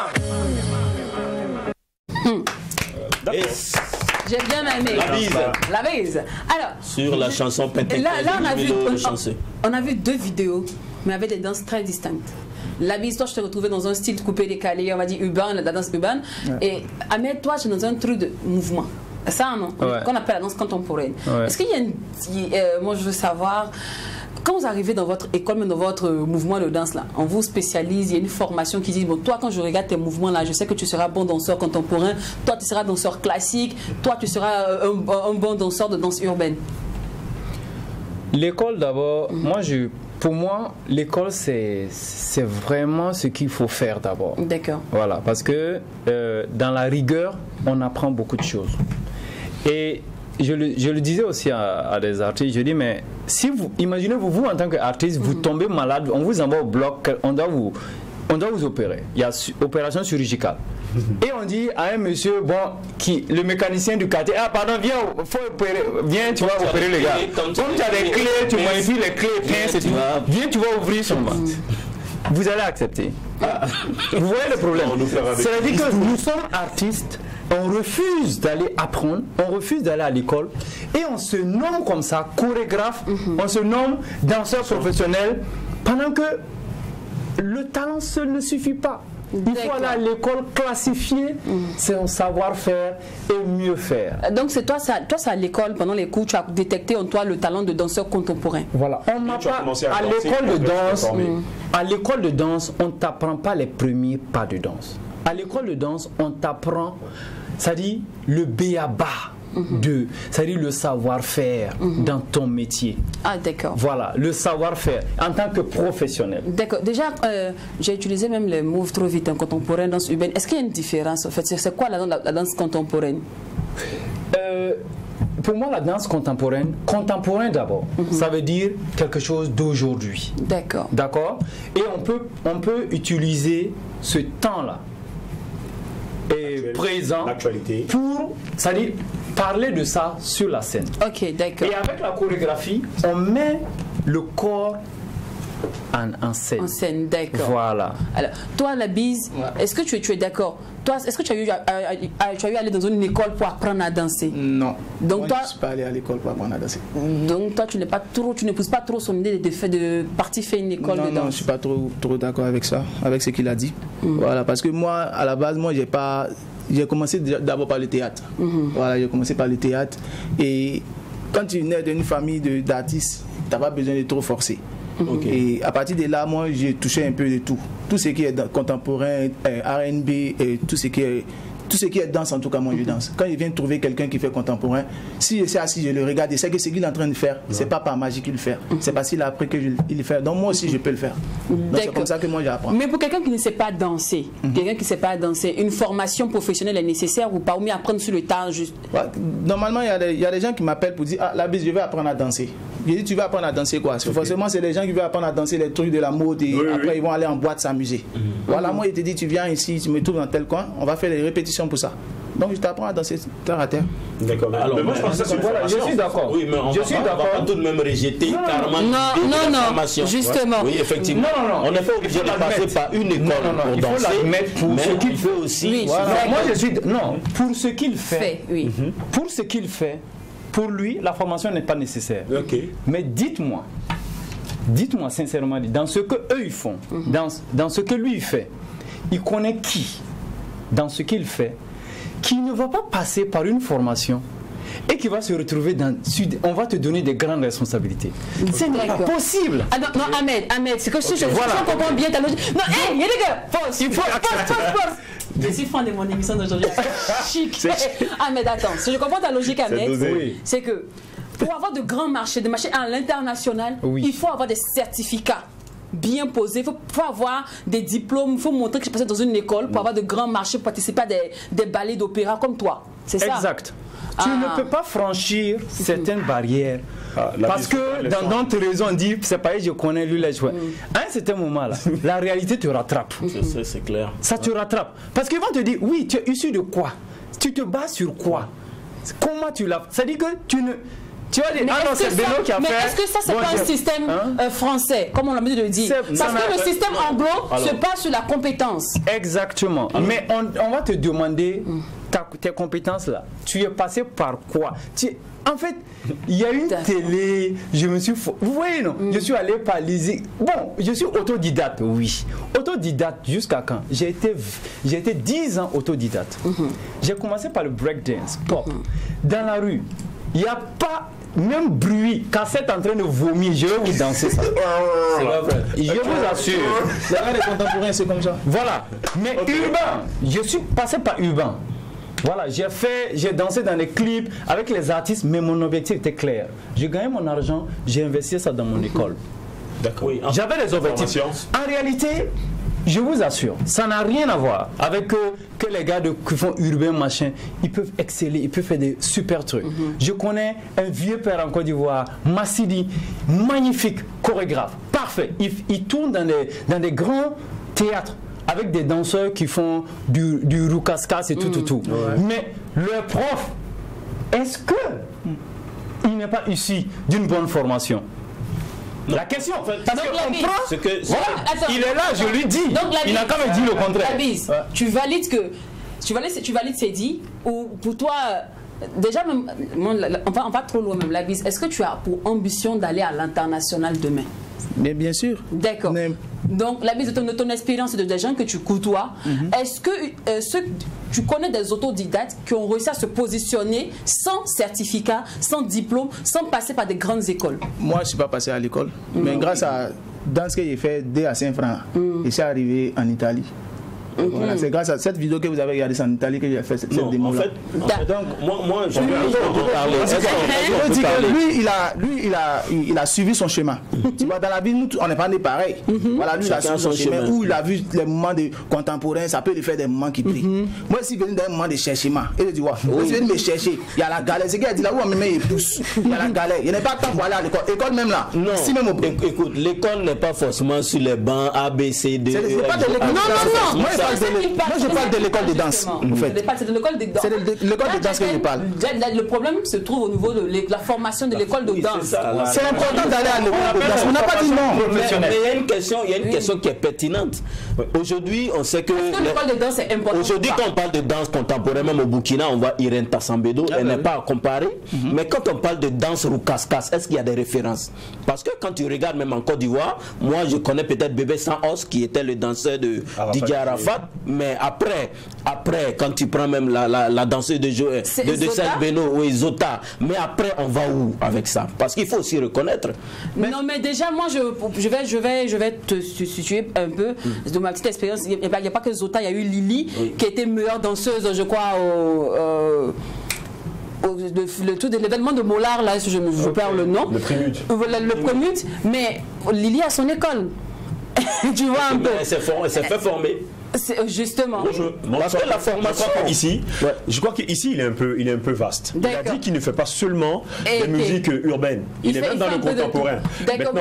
J'ai bien aimé. La bise. La bise. Alors, sur la chanson Penteclin. Là, on a vu deux vidéos, mais avec des danses très distinctes. La bise, toi, je te retrouvais dans un style coupé décalé, on va dire urbain, la danse urbaine. Ouais. Et Ahmed, toi, tu es dans un truc de mouvement. Ça, non? Ouais. Qu'on appelle la danse contemporaine. Ouais. Est-ce qu'il y a une. Moi, je veux savoir. Quand vous arrivez dans votre école, même dans votre mouvement de danse, là, on vous spécialise, il y a une formation qui dit, bon, toi, quand je regarde tes mouvements, là, je sais que tu seras bon danseur contemporain, toi, tu seras danseur classique, toi, tu seras un bon danseur de danse urbaine. L'école, d'abord, pour moi, l'école, c'est vraiment ce qu'il faut faire d'abord. D'accord. Voilà, parce que dans la rigueur, on apprend beaucoup de choses. Et je le disais aussi à des artistes, je dis, mais si vous, imaginez-vous, en tant qu'artiste, vous tombez malade, on vous envoie au bloc, on doit vous opérer. Il y a opération chirurgicale. Et on dit à un monsieur, bon, le mécanicien du quartier, ah pardon, viens, tu vas opérer le gars. Comme tu as des clés, tu modifies les clés, viens, tu vas ouvrir son ventre. Vous allez accepter. Vous voyez le problème? C'est-à-dire que nous sommes artistes, on refuse d'aller apprendre, on refuse d'aller à l'école et on se nomme comme ça, chorégraphe, on se nomme danseur professionnel, pendant que le talent seul ne suffit pas. Il faut aller à l'école classifier son savoir-faire et mieux faire. Donc c'est toi, c'est à l'école, pendant les cours, tu as détecté en toi le talent de danseur contemporain. Voilà. On n'a pas à l'école de danse. À l'école de danse, on ne t'apprend pas les premiers pas de danse. À l'école de danse, on t'apprend, c'est-à-dire le b.a.-ba. C'est-à-dire le savoir-faire dans ton métier. Ah, d'accord. Voilà, le savoir-faire en tant que professionnel. D'accord. Déjà, j'ai utilisé même le move trop vite en contemporain, danse urbaine. Est-ce qu'il y a une différence en fait? C'est quoi la danse contemporaine? Pour moi, la danse contemporaine d'abord, ça veut dire quelque chose d'aujourd'hui. D'accord. D'accord. Et on peut utiliser ce temps-là présent pour, c'est-à-dire parler de ça sur la scène. Ok, d'accord. Et avec la chorégraphie, on met le corps en scène. En scène, d'accord. Voilà. Alors, toi, la bise, est-ce que tu es d'accord? Toi, est-ce que tu as eu à aller dans une école pour apprendre à danser? Non. Donc moi, toi, je ne suis pas allé à l'école pour apprendre à danser. Donc toi, tu n'épouses pas trop son idée de partir faire une école de danse. Non, je ne suis pas trop d'accord avec ça, avec ce qu'il a dit. Voilà, parce que moi, à la base, j'ai commencé d'abord par le théâtre. Voilà, j'ai commencé par le théâtre. Et quand tu nais d'une famille d'artistes, tu n'as pas besoin de trop forcer. Et à partir de là, moi, j'ai touché un peu de tout. Tout ce qui est contemporain, R&B, et tout ce qui est danse, en tout cas, moi, je danse. Quand je viens trouver quelqu'un qui fait contemporain, si je suis assis, je le regarde, et c'est que ce qu'il est en train de faire, c'est pas par magie qu'il le fait. C'est parce qu'il a appris qu'il le fait. Donc moi aussi, je peux le faire. Donc c'est comme ça que moi, j'apprends. Mais pour quelqu'un qui ne sait pas danser, une formation professionnelle est nécessaire ou pas? Ou mieux apprendre sur le tas juste? Normalement, il y a des gens qui m'appellent pour dire, ah, la bise, je vais apprendre à danser. Je dis, tu vas apprendre à danser quoi? Forcément, c'est les gens qui veulent apprendre à danser les trucs de la mode et après ils vont aller en boîte s'amuser. Voilà, moi, il te dit, tu viens ici, tu me trouves dans tel coin, on va faire des répétitions pour ça. Donc, je t'apprends à danser terre à terre. D'accord. Alors, mais moi, je pense que je suis d'accord. Oui, mais on va pas tout de même rejeter carrément non, justement. Oui, effectivement. On n'est pas obligé de passer par une école pour danser. Il faut l'admettre pour ce qu'il fait aussi. Oui, moi, je suis... Non, pour ce qu'il fait. Pour ce qu'il fait, pour lui, la formation n'est pas nécessaire. Mais dites-moi sincèrement, dans ce que eux ils font, dans ce que lui il fait, il connaît qui dans ce qu'il fait, qui ne va pas passer par une formation et qui va se retrouver on va te donner des grandes responsabilités. C'est pas possible. Ah non, Ahmed, c'est que si je comprends bien ta logique. Non, hé, les gars, pause. Il faut pause. Je suis fan de mon émission d'aujourd'hui. Chic. Ahmed, attends, si je comprends ta logique, Ahmed, c'est que pour avoir de grands marchés, des marchés à l'international, il faut avoir des certificats bien posés, il faut avoir des diplômes, il faut montrer que je passé dans une école pour avoir de grands marchés, pour participer à des ballets d'opéra comme toi. C'est ça? Exact. Tu ne peux pas franchir certaines barrières. Parce que dans notre raison, on dit, c'est pas je connais lui, là, je vois. À un certain moment, là, la réalité te rattrape. C'est clair. Ça te rattrape. Parce qu'ils vont te dire, oui, tu es issu de quoi? Tu te bases sur quoi? Comment tu l'as? Ça dit que tu ne... Tu vas dire, c'est Beno qui a fait. Mais est-ce que ça, c'est pas un système français, comme on l'a dit de le dire? Parce que le système anglo se base sur la compétence. Exactement. Mais on va te demander tes compétences là. Tu es passé par quoi? En fait, il y a une télé, je me suis... Vous voyez, non? Je suis allé par les... Bon, je suis autodidacte, oui. Autodidacte jusqu'à quand? J'ai été 10 ans autodidacte. J'ai commencé par le breakdance, pop. Dans la rue, il n'y a pas... Même bruit, cassette en train de vomir, je vais vous danser ça. C'est pas vrai. Je vous assure. Les contemporains, c'est comme ça. Voilà. Mais urbain, je suis passé par urbain. Voilà, j'ai dansé dans les clips avec les artistes, mais mon objectif était clair. J'ai gagné mon argent, j'ai investi ça dans mon école. D'accord. Oui, j'avais des objectifs. En réalité, je vous assure, ça n'a rien à voir avec que les gars qui font urbain, machin, ils peuvent exceller, ils peuvent faire des super trucs. Je connais un vieux père en Côte d'Ivoire, Massidi, magnifique chorégraphe, parfait. Il tourne dans des grands théâtres avec des danseurs qui font du roucascas et tout. Mais le prof, est-ce que il n'est pas issu d'une bonne formation? Non. La question, en fait, parce qu'on prend, il est là, je lui dis, il n'a qu'à me dire le contraire. La bise, tu valides c'est dit, ou pour toi, déjà, même, on va trop loin même, la bise, est-ce que tu as pour ambition d'aller à l'international demain? Mais bien sûr. D'accord. Donc, la mise de ton expérience de des gens que tu côtoies, est-ce que tu connais des autodidactes qui ont réussi à se positionner sans certificat, sans diplôme, sans passer par des grandes écoles? Moi, je ne suis pas passé à l'école, mais grâce à dans ce que j'ai fait dès à Saint-Franc, je suis arrivé en Italie. Voilà, c'est grâce à cette vidéo que vous avez regardée en Italie que j'ai fait cette démo. En fait, donc, moi je veux lui, il a suivi son chemin. Tu vois, dans la vie, nous, on n'est pas nés pareil. Voilà, lui, il a suivi son chemin où il a vu les moments de contemporains, ça peut lui faire des moments qui prient. Moi, je suis venu dans un moment de cherchement. Et je dis, ouais, je suis venu me chercher. Il y a la galère. C'est qu'il a dit là où on me met, il pousse. Il y a la galère. Il n'y a pas de temps pour aller à l'école. École même là. Non, si même écoute, l'école n'est pas forcément sur les bancs A, B, C, D. C'est pas de l'école. Non. Moi, je parle de l'école de danse. En fait. C'est de l'école de danse. C'est de l'école de danse que je parle. Le problème se trouve au niveau de la formation de l'école de danse. C'est important d'aller à l'école de danse. On n'a pas dit non. Mais il y a une question qui est pertinente. Aujourd'hui, on sait que l'école de danse est importante. Aujourd'hui, quand on parle de danse contemporaine, même au Burkina, on voit Irène Tassambedo, elle n'est pas à comparer. Mais quand on parle de danse roukas-kas, est-ce qu'il y a des références? Parce que quand tu regardes même en Côte d'Ivoire, moi je connais peut-être Bébé Sans Os qui était le danseur de Didier Arafat, mais après, quand tu prends même la danseuse de Saint Beno ou Zota, mais après on va où avec ça? Parce qu'il faut aussi reconnaître. Non, mais déjà moi je vais te situer un peu de ma petite expérience. Il n'y a pas que Zota, il y a eu Lily qui était meilleure danseuse, je crois, le tout de l'événement de Mollard, là, je perds le nom. Le Prélude. Mais Lily a son école. Tu vois un peu. Elle s'est fait former. Justement. Parce que la formation ici, je crois qu'ici il est un peu vaste. Il a dit qu'il ne fait pas seulement des musiques urbaines. Il est même dans le contemporain. D'accord,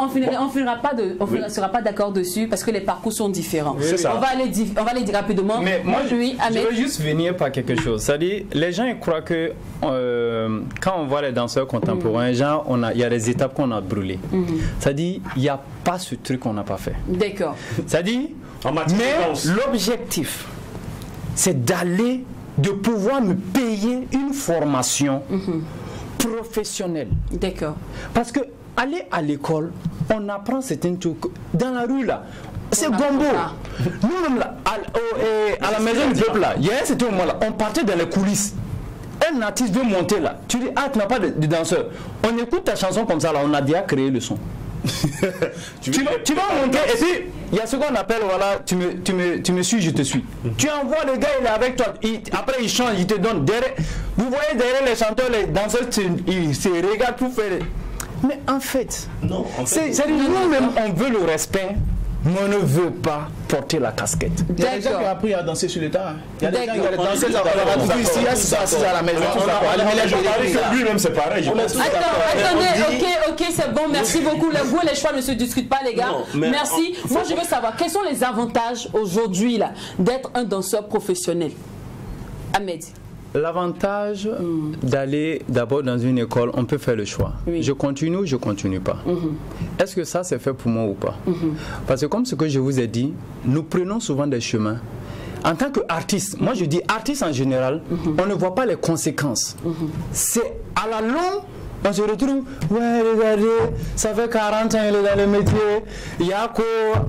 on ne sera pas d'accord dessus parce que les parcours sont différents. On va aller dire rapidement. Mais moi, je veux juste venir par quelque chose. C'est-à-dire, les gens ils croient que quand on voit les danseurs contemporains, il y a des étapes qu'on a brûlées. C'est-à-dire, il n'y a pas ce truc qu'on n'a pas fait. D'accord. C'est-à-dire, mais l'objectif, c'est de pouvoir me payer une formation professionnelle. D'accord. Parce que aller à l'école, on apprend certains trucs. Dans la rue là, c'est gombo. Nous-mêmes là, à la maison du peuple là, il y a un certain moment là, on partait dans les coulisses. Un artiste veut monter là, tu dis, ah, tu n'as pas de danseur. On écoute ta chanson comme ça là, on a déjà créé le son. tu vas monter et puis il y a ce qu'on appelle, voilà, tu me suis, je te suis. Tu envoies le gars, il est avec toi, après il change, il te donne derrière. Vous voyez derrière les chanteurs, les danseurs, ils se regardent pour faire. Mais en fait, c'est nous-mêmes, on veut le respect, mais on ne veut pas porter la casquette. Il y a des gens qui ont appris à danser sur le tas. Il y a des gens qui ont dansé ici, assis à la maison. Lui-même, c'est pareil. Attendez, ok, c'est bon, merci beaucoup. Le goût et les choix ne se discutent pas, les gars. Merci. Moi, je veux savoir, quels sont les avantages aujourd'hui d'être un danseur professionnel? Ahmed. L'avantage d'aller d'abord dans une école, on peut faire le choix. Je continue, je continue pas. Est-ce que ça c'est fait pour moi ou pas? Parce que comme ce que je vous ai dit, nous prenons souvent des chemins. En tant qu'artiste, moi je dis artiste en général, on ne voit pas les conséquences. C'est à la longue, on se retrouve, ouais, regardez, ça fait 40 ans, il est dans le métier, il y a quoi,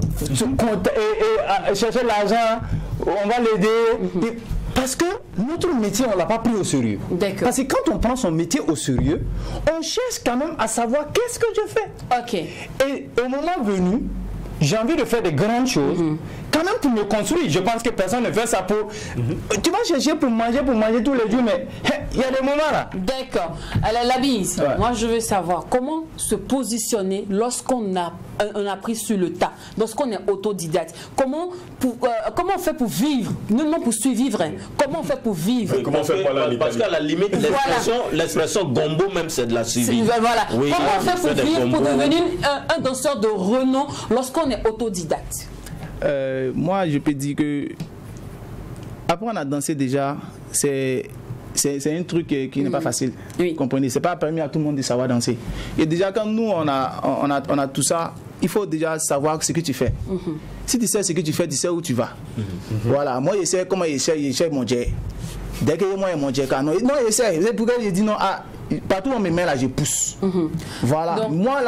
chercher l'argent, on va l'aider. Parce que notre métier, on ne l'a pas pris au sérieux. Parce que quand on prend son métier au sérieux, on cherche quand même à savoir qu'est-ce que je fais. Ok. Et au moment venu, j'ai envie de faire des grandes choses, quand même pour me construire. Je pense que personne ne fait ça pour... Tu vas chercher pour manger tous les jours, mais il y a des moments là. D'accord. Alors la bise, moi je veux savoir comment se positionner lorsqu'on a pris sur le tas, lorsqu'on est autodidacte. Comment on fait pour vivre, non pour survivre, comment on fait pour vivre? Parce qu'à la limite, l'expression gombo même c'est de la survie. Voilà. Comment on fait pour vivre, pour devenir un danseur de renom lorsqu'on est autodidacte? Moi, je peux dire que apprendre à danser déjà, c'est un truc qui n'est pas facile. Vous comprenez? C'est pas permis à tout le monde de savoir danser. Et déjà, quand nous, on a tout ça, il faut déjà savoir ce que tu fais. Si tu sais ce que tu fais, tu sais où tu vas. Voilà. Moi, je sais comment je sais mon jet. Dès que moi, mon jet, non, je sais. C'est pourquoi je dis non. partout où on me met là, je pousse. Voilà. Donc- Moi,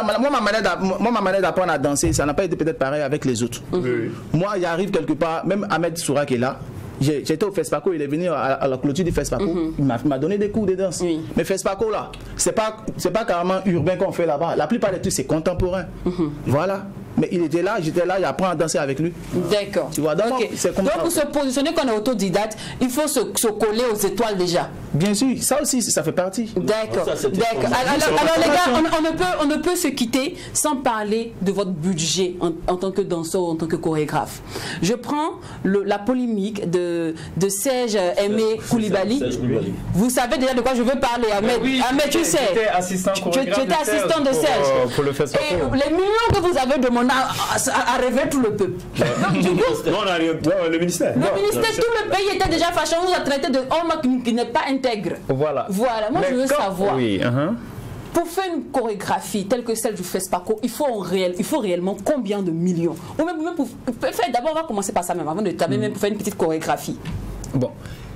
ma manière d'apprendre à danser, ça n'a pas été peut-être pareil avec les autres. Moi, il arrive quelque part, même Ahmed Soura qui est là. J'étais au FESPACO, il est venu à la clôture du FESPACO. Il m'a donné des cours de danse. Mais FESPACO là, c'est pas carrément urbain qu'on fait là-bas. La plupart des trucs c'est contemporain. Voilà. Mais il était là, j'étais là, j'apprends à danser avec lui. D'accord. Tu vois, donc, Ok. c'est comme Donc, ça. pour se positionner qu'on est autodidacte, il faut se coller aux étoiles déjà. Bien sûr, ça aussi, ça fait partie. D'accord. Ça, c'était D'accord. formation. Alors les gars, on ne peut se quitter sans parler de votre budget en tant que danseur, en tant que chorégraphe. Je prends la polémique de Serge Aimé Koulibaly. Serge Koulibaly. Vous savez déjà de quoi je veux parler, Ahmed. Ahmed, tu sais. J'étais assistant Tu chorégraphe étais assistant de Serge. pour le FESPACO. Et les millions que vous avez demandé a rêvé tout le peuple. Donc, du coup, Non, on a rien. Non, le ministère. le ministère, tout le pays était déjà fâché. On vous a traité de homme qui n'est pas intègre. Voilà. Voilà, moi Mais je veux quand- savoir. Oui, Pour faire une chorégraphie telle que celle du FESPACO, il faut réellement combien de millions? Ou même pour faire, d'abord on va commencer par ça même, avant de taper même pour faire une petite chorégraphie. Bon.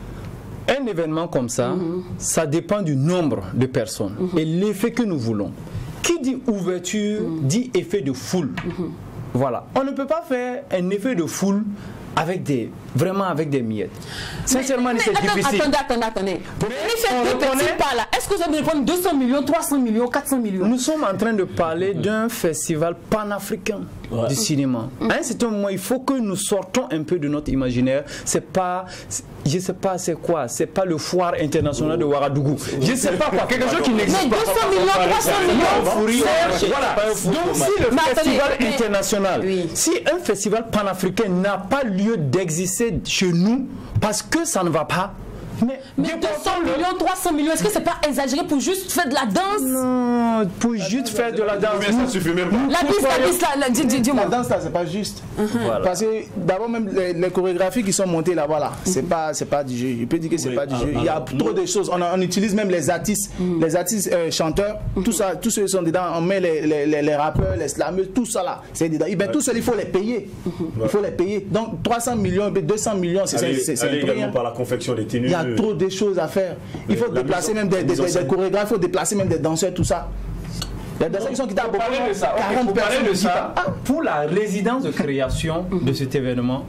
Un événement comme ça, ça dépend du nombre de personnes et l'effet que nous voulons. Qui dit ouverture dit effet de foule. Voilà. On ne peut pas faire un effet de foule vraiment avec des miettes. Sincèrement, c'est difficile. Attendez. Pour faire deux petits pas là, est-ce que vous allez me prendre 200 millions, 300 millions, 400 millions? Nous sommes en train de parler d'un festival panafricain du cinéma. À un certain moment, il faut que nous sortons un peu de notre imaginaire. C'est pas, je sais pas c'est quoi, c'est pas le foire international de Ouagadougou. Je sais pas quoi, quelque chose qui n'existe Mais pas. 200 millions, 300 millions. Voilà. Donc si le festival international, si un festival panafricain n'a pas lieu d'exister chez nous parce que ça ne va pas, mais 200 millions, 300 millions, est-ce que c'est pas exagéré pour juste faire de la danse? Non, pour juste faire de la danse. Mais ça suffit même pas. La piste là, dis-moi. La danse là, c'est pas juste. Voilà. Parce que d'abord même les chorégraphies qui sont montées là-bas là, c'est pas du jeu. Je peux dire que c'est pas du jeu. Il y a trop de choses. On utilise même les artistes, chanteurs, tout ça, tous ceux qui sont dedans. On met les rappeurs, les slameurs, tout ça là, c'est dedans. Et bien tout ça, il faut les payer. Il faut les payer. Donc 300 millions, 200 millions, c'est également par la confection des tenues. Il y a trop de choses à faire. Il faut déplacer même des chorégraphes, il faut déplacer même des danseurs, tout ça. Les danseurs qui sont quittés à beaucoup, 40 personnes de ça. Pour la résidence de création de cet événement,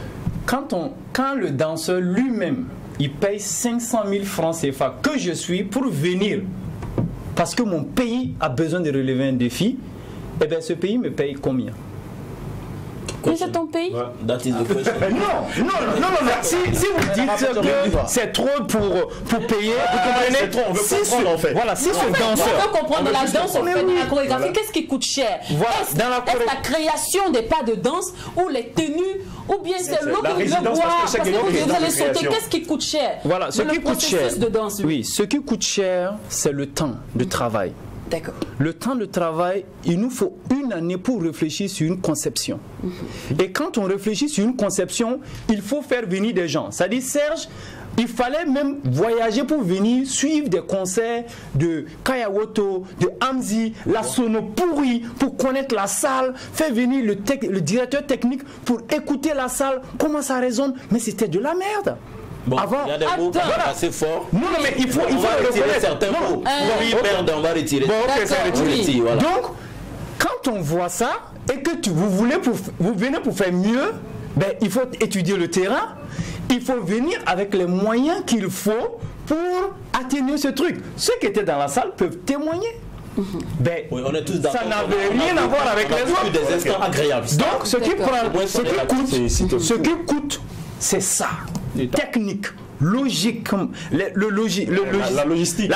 quand le danseur lui-même il paye 500 000 francs CFA que je suis pour venir parce que mon pays a besoin de relever un défi, et bien ce pays me paye combien? Mais c'est ton pays? That is the question. Non. Si vous dites que c'est trop pour payer, vous comprenez? C'est trop, on veut comprendre en fait. Voilà, si ce On danseur. veut comprendre dans la danse, on fait de la chorégraphie, qu'est-ce qui coûte cher? Voilà, dans la Est-ce la création des pas de danse ou les tenues ou bien c'est l'eau la que vous résidence, boire parce que chaque parce que résidence vous allez de sauter? création. Qu'est-ce qui coûte cher? Voilà, ce Le qui coûte cher. processus de danse. Oui, ce qui coûte cher, c'est le temps de travail. D'accord. Le temps de travail, il nous faut une année pour réfléchir sur une conception. Et quand on réfléchit sur une conception, il faut faire venir des gens. C'est-à-dire, Serge, il fallait même voyager pour venir suivre des concerts de Kayawoto, de Hamzi, la Sonopouri, pour connaître la salle, faire venir le directeur technique pour écouter la salle, comment ça résonne. Mais c'était de la merde. Bon, Avant, il y a des mots qui sont assez forts. Non, mais il faut on va le retirer reconnaître. certains Non. mots. Oui, merde, on va retirer. Bon, ok, ça D'accord, retire. oui. Voilà. Donc, quand on voit ça et que vous venez pour faire mieux, ben, il faut étudier le terrain. Il faut venir avec les moyens qu'il faut pour atténuer ce truc. Ceux qui étaient dans la salle peuvent témoigner. Ben, Oui, on est tous d'accord. ça n'avait rien à voir avec les autres. Des instants agréables. Donc, ce qui D'accord. coûte, c'est ça. Technique, logique, la logistique,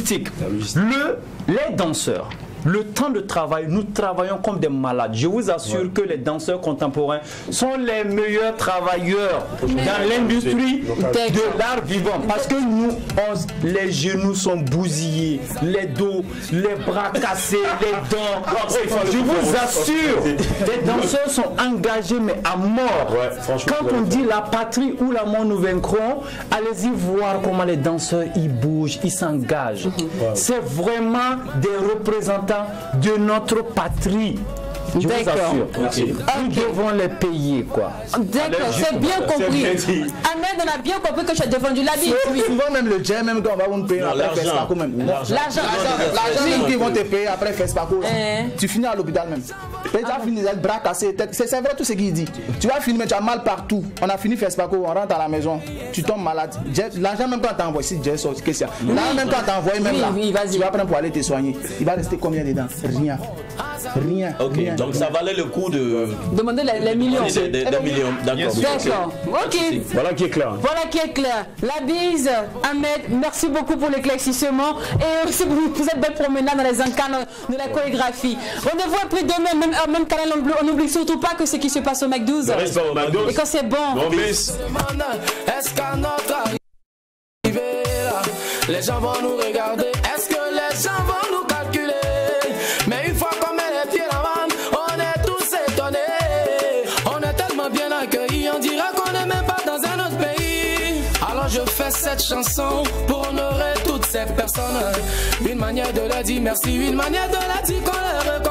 les danseurs. Le temps de travail, nous travaillons comme des malades. Je vous assure que les danseurs contemporains sont les meilleurs travailleurs dans l'industrie de l'art vivant. Parce que nous, les genoux sont bousillés, les dos, les bras cassés, les dents. Je vous assure, les danseurs sont engagés mais à mort. Quand on dit la patrie ou la mort nous vaincrons, allez-y voir comment les danseurs ils bougent, ils s'engagent. C'est vraiment des représentants de notre patrie. Je vous D'accord. assure. Merci. Nous devons les payer, quoi. D'accord, c'est bien compris. Ahmed, on a bien compris que tu as défendu la vie. Souvent même le jet, même quand on va vous payer après FESPACO même. L'argent. L'argent même qu'ils vont te payer après FESPACO, tu finis à l'hôpital même. Tu as fini les bras cassés, c'est vrai tout ce qu'il dit. Tu vas finir, mais tu as mal partout. On a fini FESPACO, on rentre à la maison, tu tombes malade. L'argent même quand tu envoies, si jet sort, qu'est-ce qu'il y a? L'argent même quand tu envoies même là, tu vas prendre pour aller te soigner. Il va rester combien dedans? Rien. Rien. Ok, rien. donc ça valait le coup de demander les millions. des millions. D'accord. D'accord. Ok. Voilà qui est clair. Voilà qui est clair. La bise, Ahmed, merci beaucoup pour l'éclaircissement et aussi pour cette belle promenade dans les encanes de la chorégraphie. Rendez-vous après demain, même heure, même canal. On n'oublie surtout pas que ce qui se passe au Mac 12. Reste pas au Mac 12. Et quand c'est bon. Bon bis. Est-ce qu'à notre arrivée là, les gens vont nous regarder? Est-ce que les gens vont nous calculer? Mais une fois qu'on met les pieds là-bas, on est tous étonnés. On est tellement bien accueillis, on dirait qu'on n'est même pas dans un autre pays. Alors je fais cette chanson pour honorer toutes ces personnes. Une manière de leur dire merci, une manière de leur dire qu'on leur